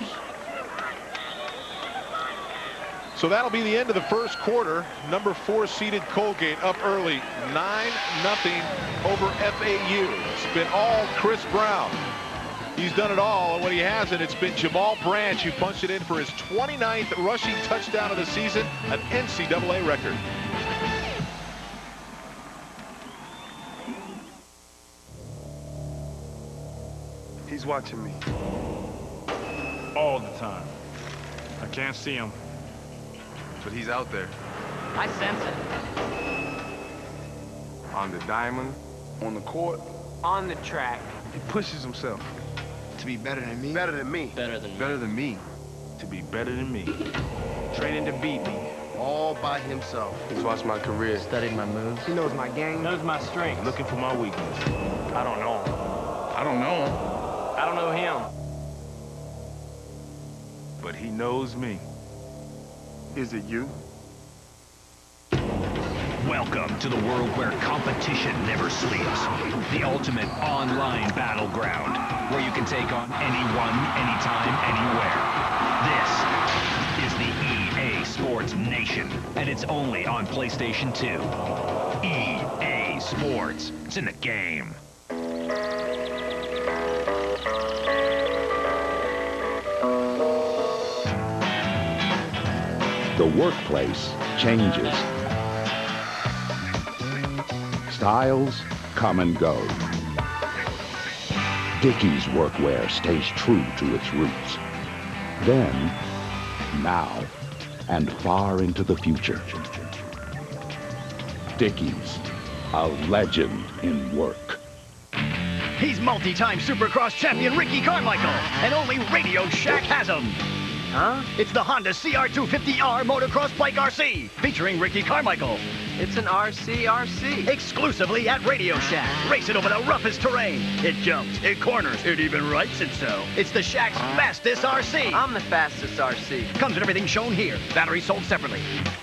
So that'll be the end of the first quarter. Number 4 seeded Colgate up early, 9-0 over FAU. It's been all Chris Brown. He's done it all, and when he hasn't, it's been Jamal Branch who punched it in for his 29th rushing touchdown of the season, an NCAA record. He's watching me. All the time. I can't see him, but he's out there. I sense it. On the diamond, on the court, On the track. he pushes himself to be better than me. Better than me. Better than me. Better than me. To be better than me. Training to beat me. All by himself. He's watched my career. Studied my moves. He knows my game. Knows my strengths. Looking for my weakness. I don't know him. I don't know him, I don't know him. but he knows me. Is it you? Welcome to the world where competition never sleeps. The ultimate online battleground, where you can take on anyone, anytime, anywhere. This is the EA Sports Nation, and it's only on PlayStation 2. EA Sports. It's in the game. The workplace changes. Styles come and go. Dickies workwear stays true to its roots. Then, now, and far into the future. Dickies, a legend in work. He's multi-time Supercross champion Ricky Carmichael, and only Radio Shack has him. Huh? It's the Honda CR250R Motocross Bike RC, featuring Ricky Carmichael. It's an RC. Exclusively at Radio Shack. Race it over the roughest terrain. It jumps, it corners, it even writes itself. It's the Shack's fastest RC. I'm the fastest RC. Comes with everything shown here. Batteries sold separately.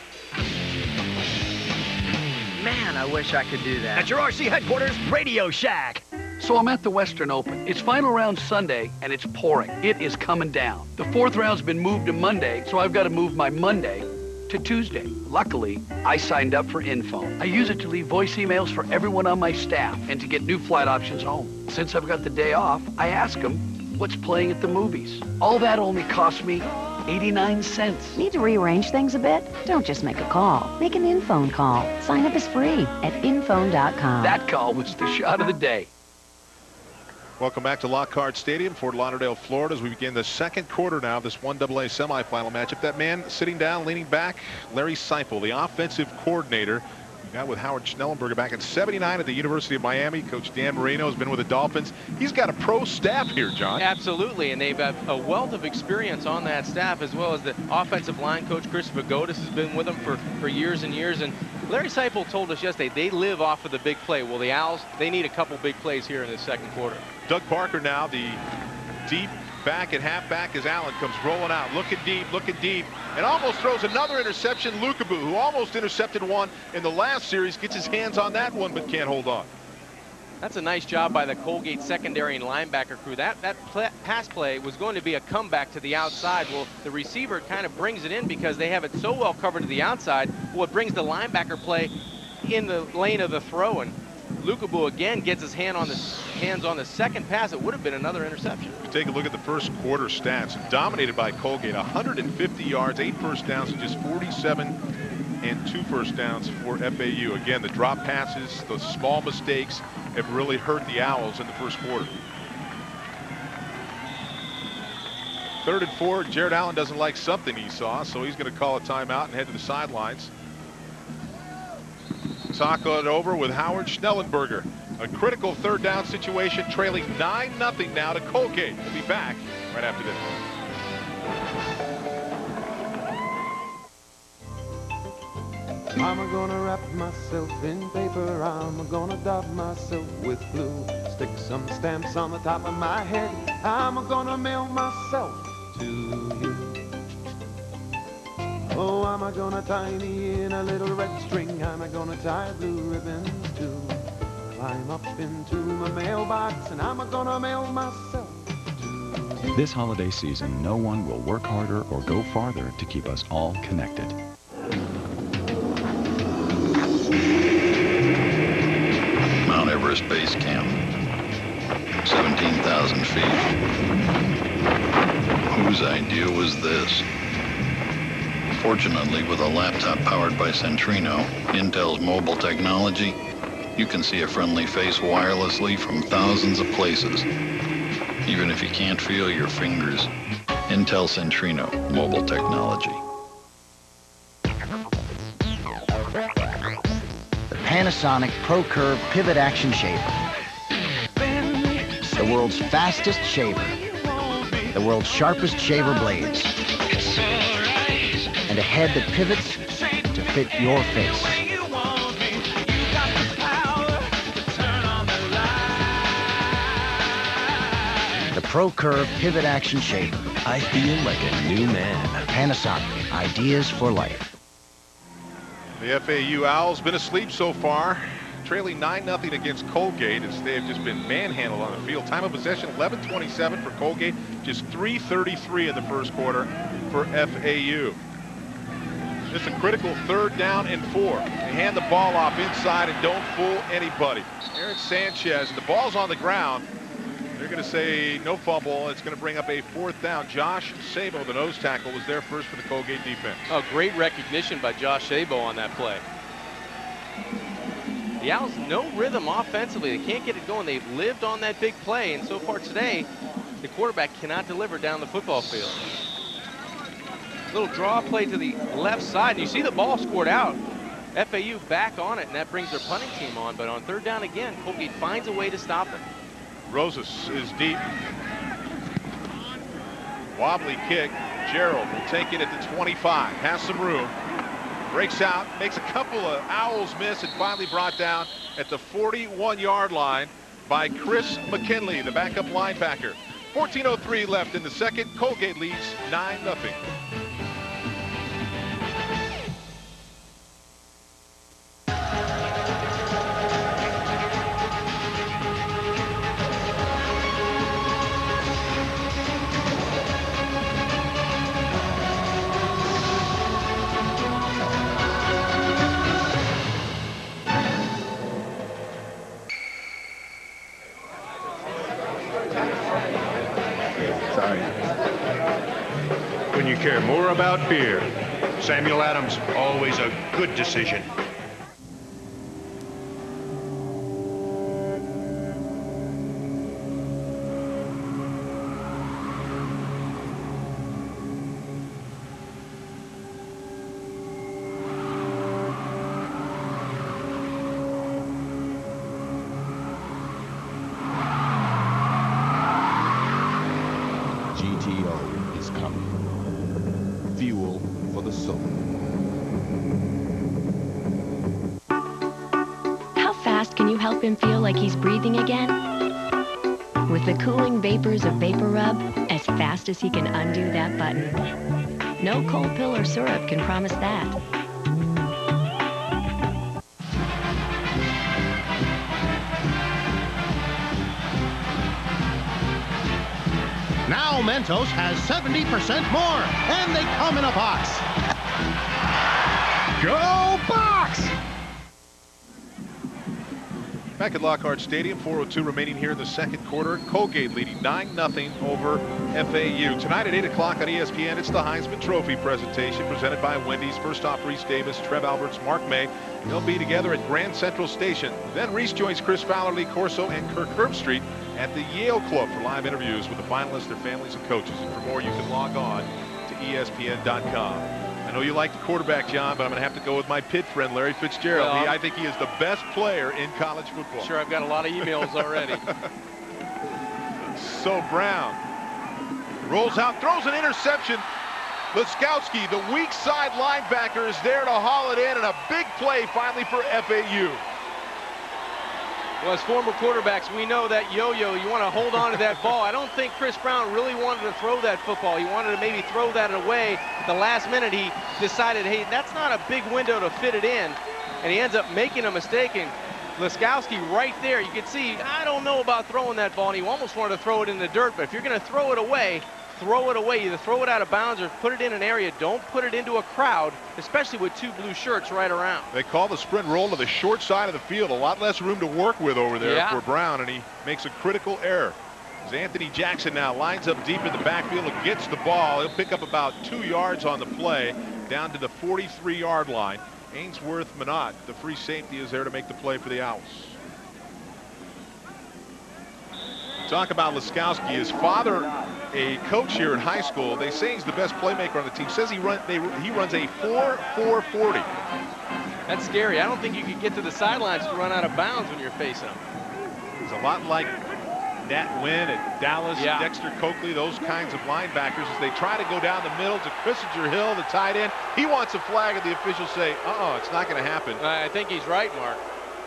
Man, I wish I could do that. At your RC headquarters, Radio Shack. So I'm at the Western Open. It's final round Sunday, and it's pouring. It is coming down. The fourth round's been moved to Monday, so I've got to move my Monday to Tuesday. Luckily, I signed up for InPhone. I use it to leave voice emails for everyone on my staff and to get new flight options home. Since I've got the day off, I ask them what's playing at the movies. All that only cost me 89 cents. Need to rearrange things a bit? Don't just make a call. Make an InPhone call. Sign up is free at InPhone.com. That call was the shot of the day. Welcome back to Lockhart Stadium, Fort Lauderdale, Florida, as we begin the second quarter now of this 1AA semifinal matchup. That man sitting down, leaning back, Larry Seipel, the offensive coordinator. We got with Howard Schnellenberger back in '79 at the University of Miami. Coach Dan Marino has been with the Dolphins. He's got a pro staff here, John. Absolutely, and they've got a wealth of experience on that staff, as well as the offensive line coach, Chris Vagotis, has been with them for years and years. And Larry Seipel told us yesterday they live off of the big play. Well, the Owls, they need a couple big plays here in the second quarter. Doug Parker now, the deep back at halfback as Allen comes rolling out, looking deep, and almost throws another interception. Lukabu, who almost intercepted one in the last series, gets his hands on that one but can't hold on. That's a nice job by the Colgate secondary and linebacker crew. That pass play was going to be a comeback to the outside. Well, the receiver kind of brings it in because they have it so well covered to the outside. Well, it brings the linebacker play in the lane of the throw, and Lukabu again gets his hands on the second pass. It would have been another interception. If you take a look at the first quarter stats, dominated by Colgate, 150 yards, 8 first downs, and just 47 and 2 first downs for FAU. Again, the drop passes, the small mistakes have really hurt the Owls in the first quarter. 3rd and 4, Jared Allen doesn't like something he saw, so he's going to call a timeout and head to the sidelines. Talk it over with Howard Schnellenberger. A critical 3rd down situation, trailing 9-0 now to Colgate. We'll be back right after this. I'm gonna wrap myself in paper. I'm gonna dab myself with glue. Stick some stamps on the top of my head. I'm gonna mail myself to you. Oh, I'm gonna tie me in a little red string. I'm gonna tie blue ribbons too. Climb up into my mailbox and I'm gonna mail myself. This holiday season, no one will work harder or go farther to keep us all connected. Mount Everest Base Camp, 17,000 feet. Whose idea was this? Fortunately, with a laptop powered by Centrino, Intel's mobile technology, you can see a friendly face wirelessly from thousands of places, even if you can't feel your fingers. Intel Centrino mobile technology. The Panasonic Pro Curve Pivot Action Shaver. The world's fastest shaver. The world's sharpest shaver blades. And a head that pivots to fit your face. The Pro Curve Pivot Action Shaver. I feel like a new man. Panasonic, ideas for life. The FAU Owls been asleep so far, trailing 9-0 against Colgate as they have just been manhandled on the field. Time of possession 11:27 for Colgate, just 3:33 in the first quarter for FAU. Just a critical 3rd down and 4. They hand the ball off inside and don't fool anybody. Eric Sanchez, the ball's on the ground. They're going to say no fumble. It's going to bring up a 4th down. Josh Sabo, the nose tackle, was there first for the Colgate defense. Oh, great recognition by Josh Sabo on that play. The Owls, no rhythm offensively. They can't get it going. They've lived on that big play, and so far today, the quarterback cannot deliver down the football field. Little draw play to the left side, and you see the ball scored out. FAU back on it, and that brings their punting team on. But on 3rd down again, Colgate finds a way to stop it. Rosas is deep. Wobbly kick. Gerald will take it at the 25. Has some room. Breaks out. Makes a couple of Owls miss and finally brought down at the 41-yard line by Chris McKinley, the backup linebacker. 14:03 left in the second. Colgate leads 9-0. When you care more about beer, Samuel Adams, always a good decision. GTO is coming. Fuel for the soul. How fast can you help him feel like he's breathing again? With the cooling vapors of Vapor Rub, as fast as he can undo that button. No cold pill or syrup can promise that. Now Mentos has 70% more, and they come in a box. Go Box! Back at Lockhart Stadium, 4:02 remaining here in the second quarter. Colgate leading 9-0 over FAU. Tonight at 8 o'clock on ESPN, it's the Heisman Trophy presentation presented by Wendy's. First off, Reese Davis, Trev Alberts, Mark May. They'll be together at Grand Central Station. Then Reese joins Chris Fowler, Lee Corso, and Kirk Herbstreit at the Yale Club for live interviews with the finalists, their families, and coaches. And for more, you can log on to ESPN.com. I know you like the quarterback, John, but I'm going to have to go with my Pitt friend, Larry Fitzgerald. Well, I think he is the best player in college football. Sure, I've got a lot of emails already. So Brown rolls out, throws an interception, Laskowski, the weak side linebacker, is there to haul it in, and a big play finally for FAU. Well, as former quarterbacks, we know that yo-yo, you want to hold on to that ball. I don't think Chris Brown really wanted to throw that football. He wanted to maybe throw that away. At the last minute, he decided, hey, that's not a big window to fit it in. And he ends up making a mistake. And Laskowski right there, you can see, I don't know about throwing that ball. And he almost wanted to throw it in the dirt. But if you're going to throw it away, throw it away. Either throw it out of bounds or put it in an area. Don't put it into a crowd, especially with two blue shirts right around. They call the sprint roll to the short side of the field. A lot less room to work with over there for Brown, and he makes a critical error. As Anthony Jackson now lines up deep in the backfield and gets the ball. He'll pick up about 2 yards on the play, down to the 43-yard line. Ainsworth Minot, the free safety, is there to make the play for the Owls. Talk about Laskowski. His father, a coach here in high school. They say he's the best playmaker on the team. Says he runs a 4.40. That's scary. I don't think you could get to the sidelines to run out of bounds when you're facing him. He's a lot like Nat Wynn at Dallas, Dexter Coakley, those kinds of linebackers, as they try to go down the middle to Christopher Hill, the tight end. He wants a flag, and the officials say, it's not going to happen. I think he's right, Mark.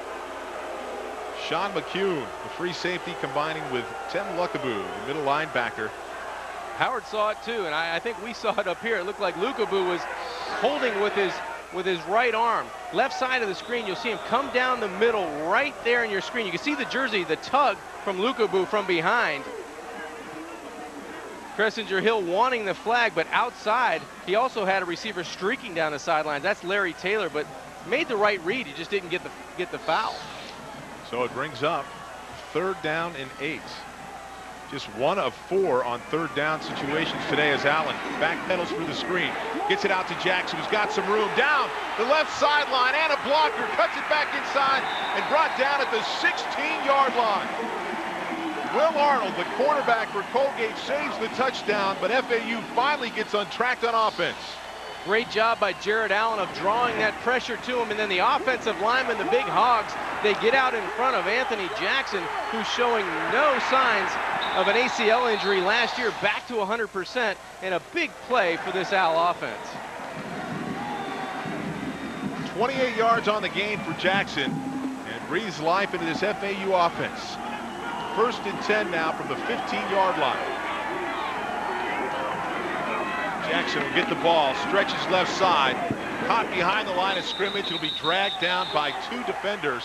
Sean McCune, the free safety, combining with Tim Lukabu, the middle linebacker. Howard saw it too, and I think we saw it up here. It looked like Lukabu was holding with his right arm. Left side of the screen, you'll see him come down the middle right there in your screen. You can see the jersey, the tug from Lukabu from behind. Cressinger Hill wanting the flag, but outside, he also had a receiver streaking down the sidelines. That's Larry Taylor, but made the right read. He just didn't get the foul. So it brings up 3rd down and 8. Just 1 of 4 on 3rd down situations today as Allen backpedals through the screen. Gets it out to Jackson, who's got some room. Down the left sideline, and a blocker cuts it back inside and brought down at the 16-yard line. Will Arnold, the quarterback for Colgate, saves the touchdown, but FAU finally gets untracked on offense. Great job by Jared Allen of drawing that pressure to him, and then the offensive linemen, the big hogs, they get out in front of Anthony Jackson, who's showing no signs of an ACL injury last year, back to 100%, and a big play for this Owl offense. 28 yards on the gain for Jackson, and breathes life into this FAU offense. 1st and 10 now from the 15-yard line. Jackson will get the ball, stretches left side, caught behind the line of scrimmage. It'll be dragged down by 2 defenders.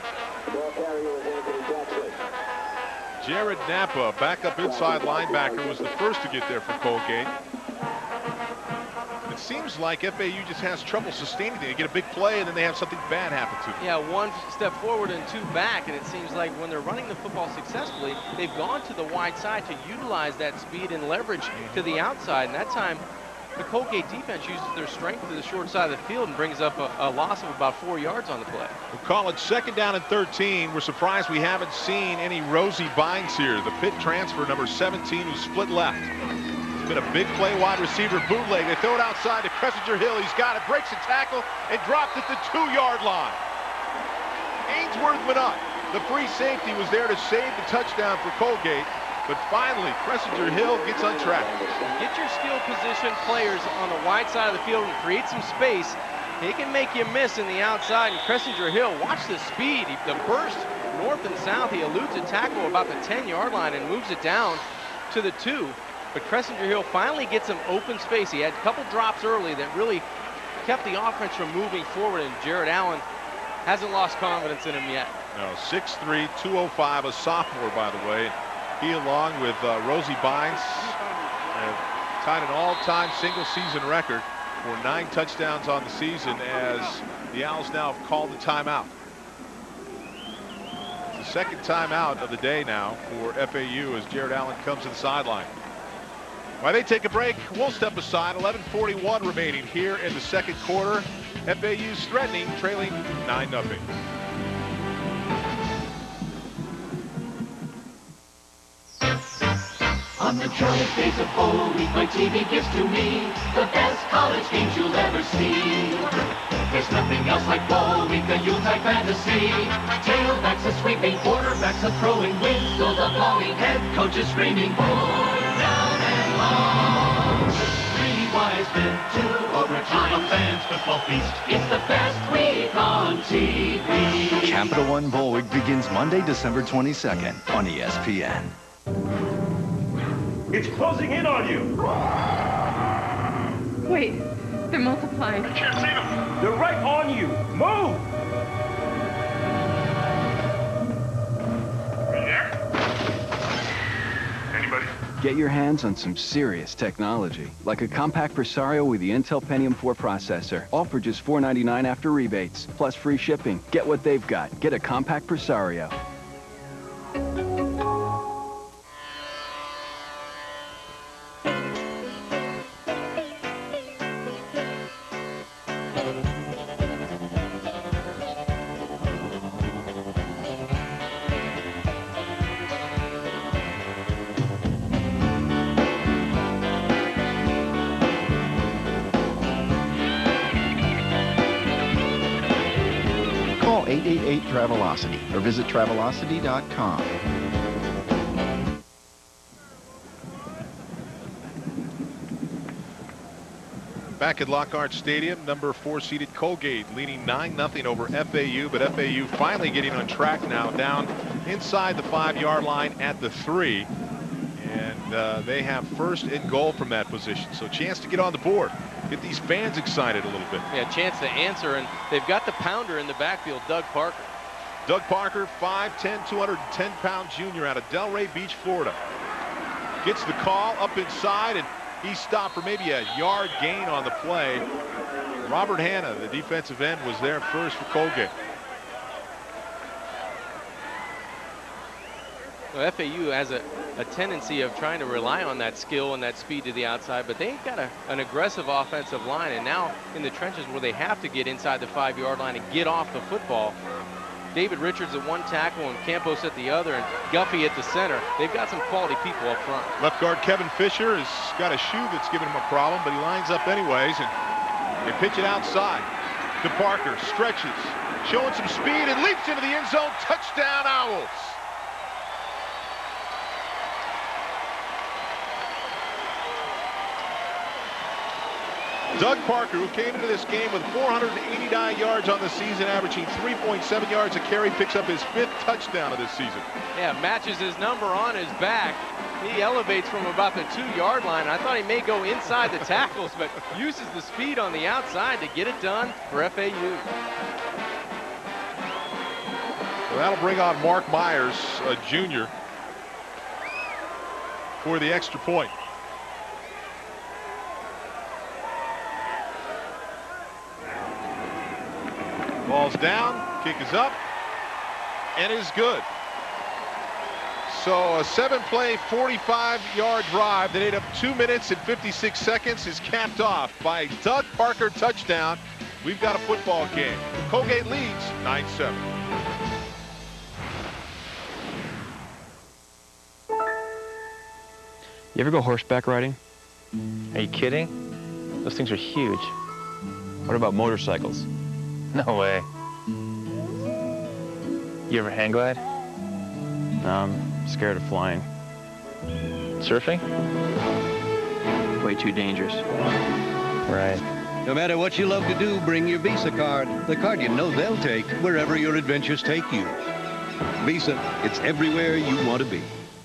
Jared Napa, backup inside linebacker, was the first to get there for Colgate. It seems like FAU just has trouble sustaining it. They get a big play, and then they have something bad happen to them. Yeah, 1 step forward and 2 back, and it seems like when they're running the football successfully, they've gone to the wide side to utilize that speed and leverage to the outside, and that time the Colgate defense uses their strength to the short side of the field and brings up a loss of about 4 yards on the play. We'll call it 2nd down and 13. We're surprised we haven't seen any Rosie Bynes here, the Pitt transfer, number 17, who split left. It's been a big play, wide receiver bootleg. They throw it outside to Cressinger Hill. He's got it, breaks a tackle, and drops at the 2-yard line. Ainsworth Minot, the free safety, was there to save the touchdown for Colgate. But finally, Cressinger Hill gets untracked. Get your skill position players on the wide side of the field and create some space. He can make you miss in the outside. And Cressinger Hill, watch the speed. The burst north and south. He eludes a tackle about the 10-yard line and moves it down to the 2. But Cressinger Hill finally gets some open space. He had a couple drops early that really kept the offense from moving forward. And Jared Allen hasn't lost confidence in him yet. No, 6'3", 205, a sophomore, by the way. He, along with Rosie Bynes, have tied an all-time single-season record for 9 touchdowns on the season, as the Owls now have called the timeout. It's the 2nd timeout of the day now for FAU as Jared Allen comes to the sideline. While they take a break, we'll step aside. 11:41 remaining here in the 2nd quarter. FAU's threatening, trailing 9-0. On the joyous days of Holy Week, my TV gives to me the best college games you'll ever see. There's nothing else like Bowl Week, a Yuletide fantasy. Tailbacks a sweeping, quarterbacks a throwing, whistles a blowing, head coaches screaming, fourth down and long. 3 wise Children's football feast. It's the best week on TV. Capital One Bowl Week begins Monday, December 22nd on ESPN. It's closing in on you. Wait, they're multiplying. I can't see them. They're right on you. Move! Are you there? Anybody? Get your hands on some serious technology, like a compact Presario with the Intel Pentium 4 processor, all for just $499 after rebates, plus free shipping. Get what they've got. Get a compact Presario. Call 888-TRAVELOCITY or visit Travelocity.com. Back at Lockhart Stadium, number 4 seeded Colgate leading 9-0 over FAU, but FAU finally getting on track now, down inside the 5-yard line at the 3. And they have first and goal from that position. So chance to get on the board. Get these fans excited a little bit. Yeah, chance to answer, and they've got the pounder in the backfield, Doug Parker. Doug Parker, 5'10", 210-pound junior out of Delray Beach, Florida. Gets the call up inside, and he stopped for maybe a yard gain on the play. Robert Hanna, the defensive end, was there first for Colgate. Well, FAU has a tendency of trying to rely on that skill and that speed to the outside, but they've got an aggressive offensive line, and now in the trenches where they have to get inside the 5-yard line and get off the football. David Richards at one tackle and Campos at the other, and Guffey at the center. They've got some quality people up front. Left guard Kevin Fisher has got a shoe that's giving him a problem, but he lines up anyways, and they pitch it outside to Parker. Stretches, showing some speed, and leaps into the end zone. Touchdown, Owls. Doug Parker, who came into this game with 489 yards on the season, averaging 3.7 yards a carry, picks up his 5th touchdown of this season. Yeah, matches his number on his back. He elevates from about the 2-yard line. I thought he may go inside the tackles, but uses the speed on the outside to get it done for FAU. So that'll bring on Mark Myers, a junior, for the extra point. Ball's down, kick is up, and is good. So a 7-play, 45-yard drive that ate up 2 minutes and 56 seconds is capped off by a Doug Parker touchdown. We've got a football game. Colgate leads 9-7. You ever go horseback riding? Are you kidding? Those things are huge. What about motorcycles? No way. You ever hang glide? No, I'm scared of flying. Surfing? Way too dangerous. Right. No matter what you love to do, bring your Visa card. The card you know they'll take wherever your adventures take you. Visa, it's everywhere you want to be.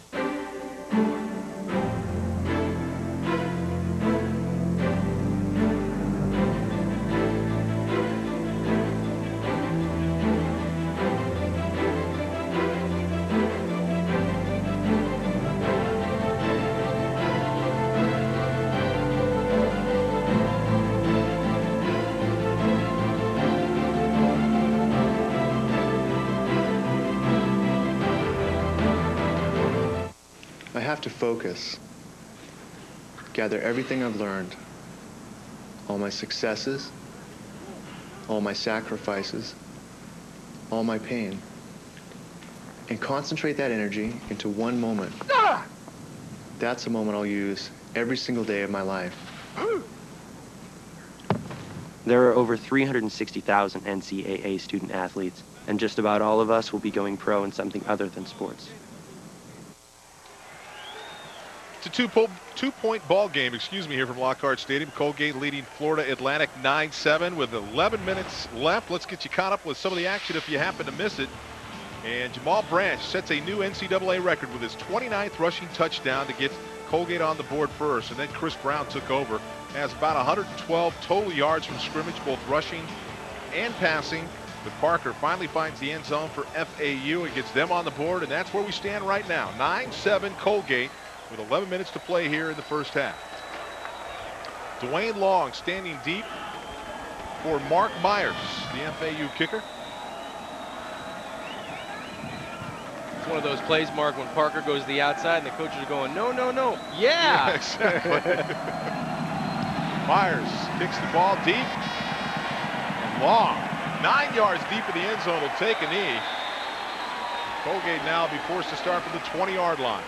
To focus, gather everything I've learned, all my successes, all my sacrifices, all my pain, and concentrate that energy into one moment. That's a moment I'll use every single day of my life. There are over 360,000 NCAA student athletes, and just about all of us will be going pro in something other than sports. It's a two-point ball game, here from Lockhart Stadium. Colgate leading Florida Atlantic 9-7 with 11 minutes left. Let's get you caught up with some of the action if you happen to miss it. And Jamal Branch sets a new NCAA record with his 29th rushing touchdown to get Colgate on the board first. And then Chris Brown took over. Has about 112 total yards from scrimmage, both rushing and passing. But Parker finally finds the end zone for FAU and gets them on the board. And that's where we stand right now. 9-7 Colgate, with 11 minutes to play here in the first half. Dwayne Long standing deep for Mark Myers, the FAU kicker. It's one of those plays, Mark, when Parker goes to the outside and the coaches are going, no, no, no. Yeah. Exactly. Myers kicks the ball deep. And Long, 9 yards deep in the end zone, will take a knee. Colgate now be forced to start from the 20-yard line.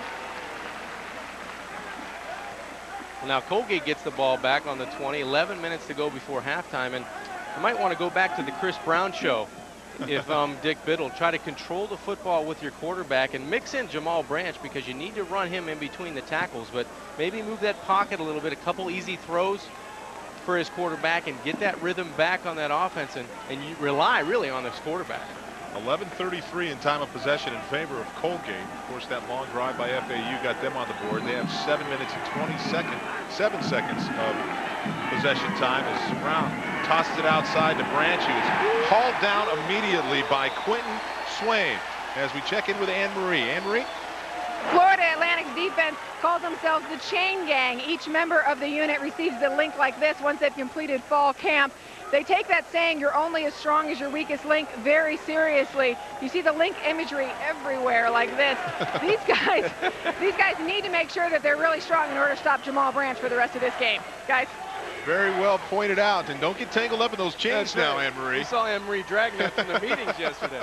Now Colgate gets the ball back on the 20, 11 minutes to go before halftime, and you might want to go back to the Chris Brown show if Dick Biddle. Try to control the football with your quarterback and mix in Jamal Branch, because you need to run him in between the tackles, but maybe move that pocket a little bit, a couple easy throws for his quarterback and get that rhythm back on that offense, and you rely really on this quarterback. 11:33 in time of possession in favor of Colgate. Of course, that long drive by FAU got them on the board. They have 7 minutes and 7 seconds of possession time as Brown tosses it outside to Branch, who is hauled down immediately by Quentin Swain. As we check in with Anne-Marie. Anne-Marie? Florida Atlantic's defense calls themselves the Chain Gang. Each member of the unit receives the link like this once they've completed fall camp. They take that saying, "You're only as strong as your weakest link," very seriously. You see the link imagery everywhere like this. These guys need to make sure that they're really strong in order to stop Jamal Branch for the rest of this game. Guys. Very well pointed out. And don't get tangled up in those chains now, Anne-Marie. You saw Anne-Marie dragging us from the meetings yesterday.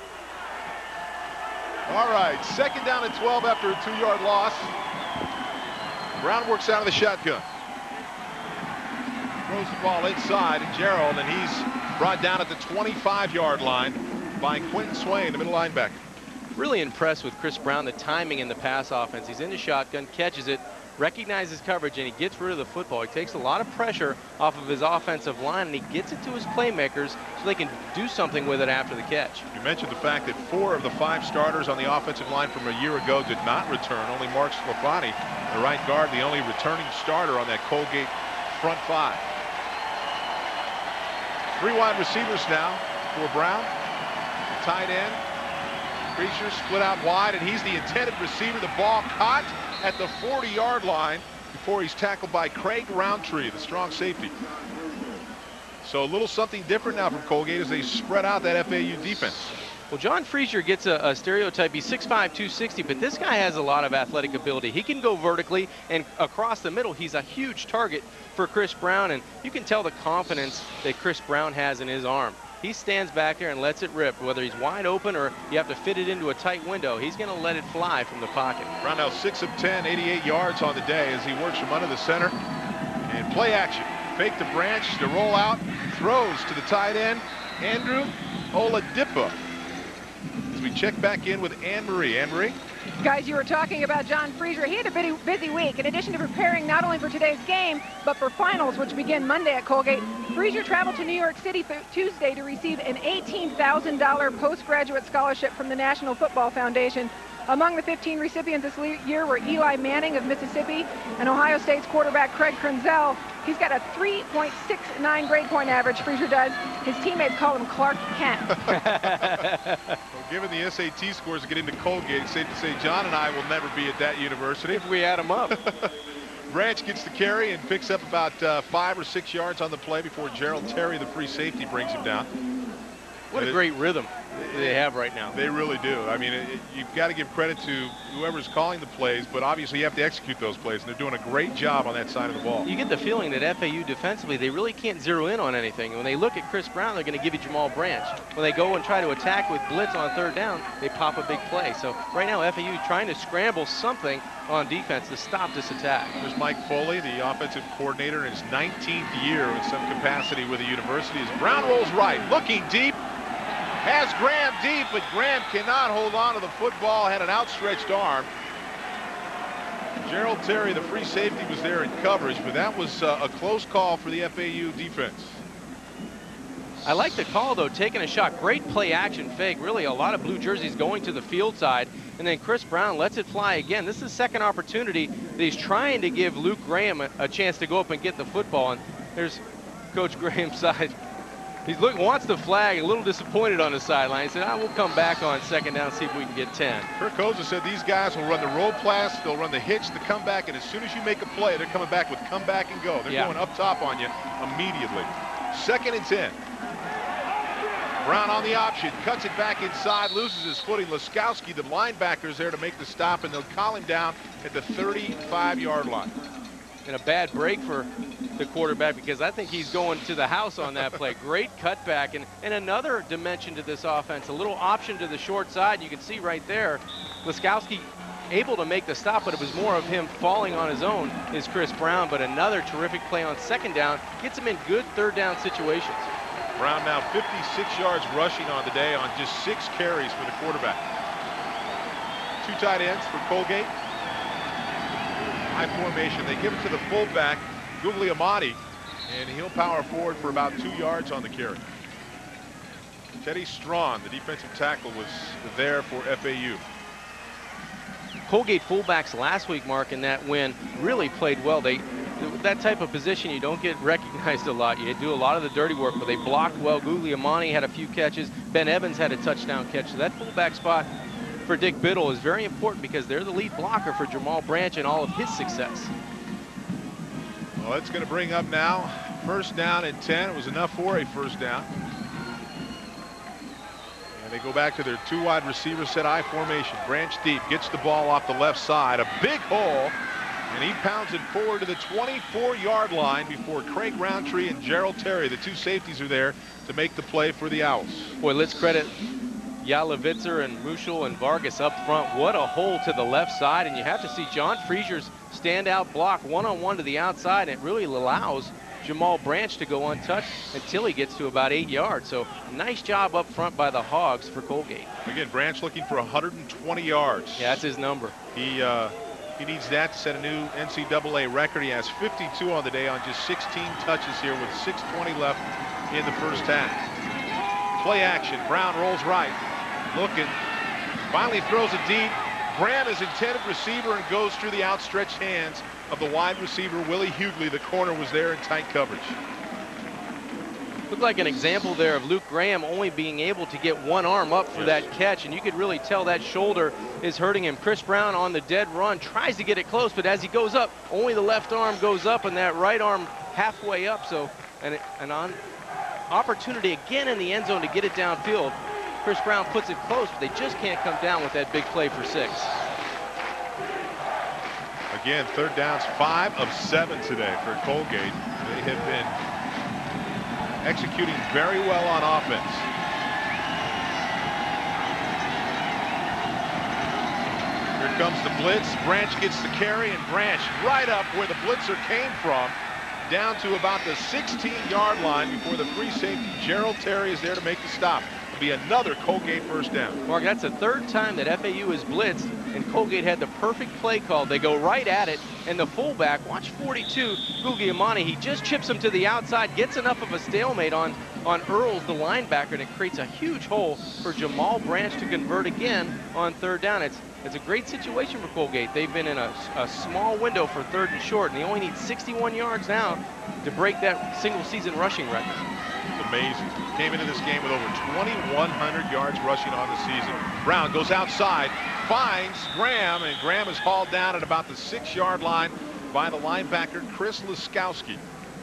All right, second down and 12 after a 2-yard loss. Brown works out of the shotgun. Throws the ball inside, and Gerald, and he's brought down at the 25-yard line by Quentin Swain, the middle linebacker. Really impressed with Chris Brown, the timing in the pass offense. He's in the shotgun, catches it, recognizes coverage, and he gets rid of the football. He takes a lot of pressure off of his offensive line, and he gets it to his playmakers so they can do something with it after the catch. You mentioned the fact that 4 of the 5 starters on the offensive line from a year ago did not return. Only Mark Sclafani, the right guard, the only returning starter on that Colgate front 5. 3 wide receivers now for Brown. The tight end, Frazier, split out wide, and he's the intended receiver. The ball caught at the 40-yard line before he's tackled by Craig Roundtree, the strong safety. So a little something different now from Colgate as they spread out that FAU defense. Well, John Frazier gets a stereotype. He's 6'5", 260, but this guy has a lot of athletic ability. He can go vertically and across the middle. He's a huge target for Chris Brown, and you can tell the confidence that Chris Brown has in his arm. He stands back there and lets it rip. Whether he's wide open or you have to fit it into a tight window, he's going to let it fly from the pocket. Brown now 6 of 10, 88 yards on the day as he works from under the center. And play action. Fake to Branch, to roll out, throws to the tight end, Andrew Oladipo. As we check back in with Anne-Marie. Anne-Marie? Guys, you were talking about John Frazier. He had a busy week. In addition to preparing not only for today's game, but for finals, which begin Monday at Colgate, Frazier traveled to New York City Tuesday to receive an $18,000 postgraduate scholarship from the National Football Foundation. Among the 15 recipients this year were Eli Manning of Mississippi and Ohio State's quarterback Craig Krenzel. He's got a 3.69 grade point average, Frazier does. His teammates call him Clark Kent. Well, given the SAT scores to get into Colgate, it's safe to say John and I will never be at that university. If we add them up. Branch gets the carry and picks up about 5 or 6 yards on the play before Gerald Terry, the free safety, brings him down. What a great rhythm they have right now. They really do. I mean, you've got to give credit to whoever's calling the plays, but obviously you have to execute those plays, and they're doing a great job on that side of the ball. You get the feeling that FAU defensively, they really can't zero in on anything. When they look at Chris Brown, they're going to give you Jamal Branch. When they go and try to attack with blitz on 3rd down, they pop a big play. So right now, FAU trying to scramble something on defense to stop this attack. There's Mike Foley, the offensive coordinator in his 19th year in some capacity with the university. As Brown rolls right, looking deep. Has Graham deep, but Graham cannot hold on to the football, had an outstretched arm. Gerald Terry, the free safety, was there in coverage, but that was a close call for the FAU defense. I like the call, though, taking a shot. Great play action fake. Really a lot of blue jerseys going to the field side. And then Chris Brown lets it fly again. This is the second opportunity that he's trying to give Luke Graham a chance to go up and get the football. And there's Coach Graham's side. He's wants the flag, a little disappointed on the sideline. He said, we'll come back on second down, see if we can get 10. Kirk Koza said these guys will run the roll pass, they'll run the hitch, the comeback, and as soon as you make a play, they're coming back with comeback and go. They're going up top on you immediately. 2nd and 10. Brown on the option, cuts it back inside, loses his footing. Laskowski, the linebacker, is there to make the stop, and they'll call him down at the 35-yard line. And a bad break for the quarterback, because I think he's going to the house on that play. Great cutback, and another dimension to this offense. A little option to the short side. You can see right there, Laskowski able to make the stop, but it was more of him falling on his own is Chris Brown. But another terrific play on second down. Gets him in good third down situations. Brown now 56 yards rushing on the day on just 6 carries for the quarterback. 2 tight ends for Colgate. High formation. They give it to the fullback, Guglielmotti, and he'll power forward for about 2 yards on the carry. Teddy Strawn, the defensive tackle, was there for FAU. Colgate fullbacks last week, Mark, in that win really played well. That type of position, you don't get recognized a lot. You do a lot of the dirty work, but they blocked well. Guglielmotti had a few catches. Ben Evans had a touchdown catch. So that fullback spot for Dick Biddle is very important because they're the lead blocker for Jamal Branch and all of his success. Well, it's going to bring up now 1st down and 10. It was enough for a 1st down. And they go back to their 2 wide receiver set I formation. Branch deep, gets the ball off the left side. A big hole, and he pounds it forward to the 24-yard line before Craig Roundtree and Gerald Terry, the 2 safeties, are there to make the play for the Owls. Boy, let's credit Yalovitzer and Muschel and Vargas up front. What a hole to the left side, and you have to see John Friesier's standout block one-on-one to the outside. And it really allows Jamal Branch to go untouched until he gets to about 8 yards. So nice job up front by the Hogs for Colgate. Again, Branch looking for 120 yards. Yeah, that's his number. He needs that to set a new NCAA record. He has 52 on the day on just 16 touches here with 6:20 left in the 1st half. Play action. Brown rolls right. Looking. Finally throws it deep. Graham is intended receiver and goes through the outstretched hands of the wide receiver, Willie Hughley. The corner was there in tight coverage. Looked like an example there of Luke Graham only being able to get one arm up for that catch, and you could really tell that shoulder is hurting him. Chris Brown on the dead run tries to get it close, but as he goes up, only the left arm goes up and that right arm halfway up. So an opportunity again in the end zone to get it downfield. Chris Brown puts it close, but they just can't come down with that big play for 6. Again, 3rd downs, 5 of 7 today for Colgate. They have been executing very well on offense. Here comes the blitz. Branch gets the carry, and Branch right up where the blitzer came from, down to about the 16-yard line before the free safety. Gerald Terry is there to make the stop. It'll be another Colgate 1st down. Mark, that's the 3rd time that FAU has blitzed, and Colgate had the perfect play call. They go right at it, and the fullback, watch 42, Guglielmotti, he just chips him to the outside, gets enough of a stalemate on Earls, the linebacker, and it creates a huge hole for Jamal Branch to convert again on 3rd down. It's a great situation for Colgate. They've been in a small window for 3rd and short, and they only need 61 yards now to break that single-season rushing record. It's amazing. Came into this game with over 2,100 yards rushing on the season. Brown goes outside, finds Graham, and Graham is hauled down at about the 6-yard line by the linebacker, Chris Laskowski.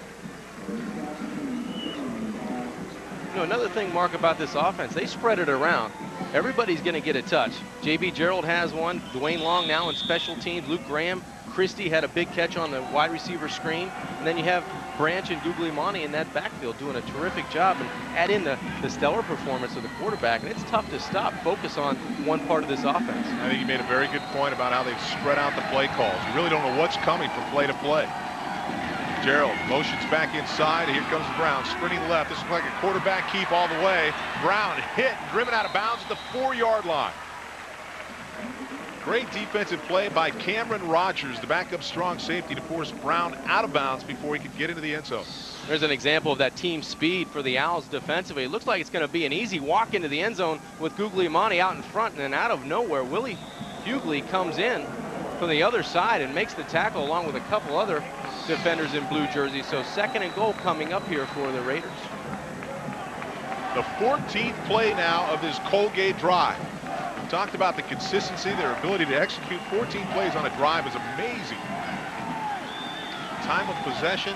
You know, another thing, Mark, about this offense, they spread it around. Everybody's going to get a touch. J.B. Gerald has one. Dwayne Long now in special teams. Luke Graham. Christie had a big catch on the wide receiver screen. And then you have Branch and Guglielmotti in that backfield doing a terrific job. And add in the stellar performance of the quarterback. And it's tough to stop. Focus on one part of this offense. I think you made a very good point about how they've spread out the play calls. You really don't know what's coming from play to play. Gerald motions back inside. Here comes Brown sprinting left. This looks like a quarterback keep all the way. Brown hit, driven out of bounds at the 4-yard line. Great defensive play by Cameron Rogers, the backup strong safety, to force Brown out of bounds before he could get into the end zone. There's an example of that team speed for the Owls defensively. It looks like it's going to be an easy walk into the end zone with Guglielmani out in front, and then out of nowhere, Willie Hughley comes in from the other side and makes the tackle along with a couple other defenders in blue jerseys. So 2nd and goal coming up here for the Raiders. The 14th play now of this Colgate drive. We talked about the consistency, their ability to execute 14 plays on a drive is amazing. Time of possession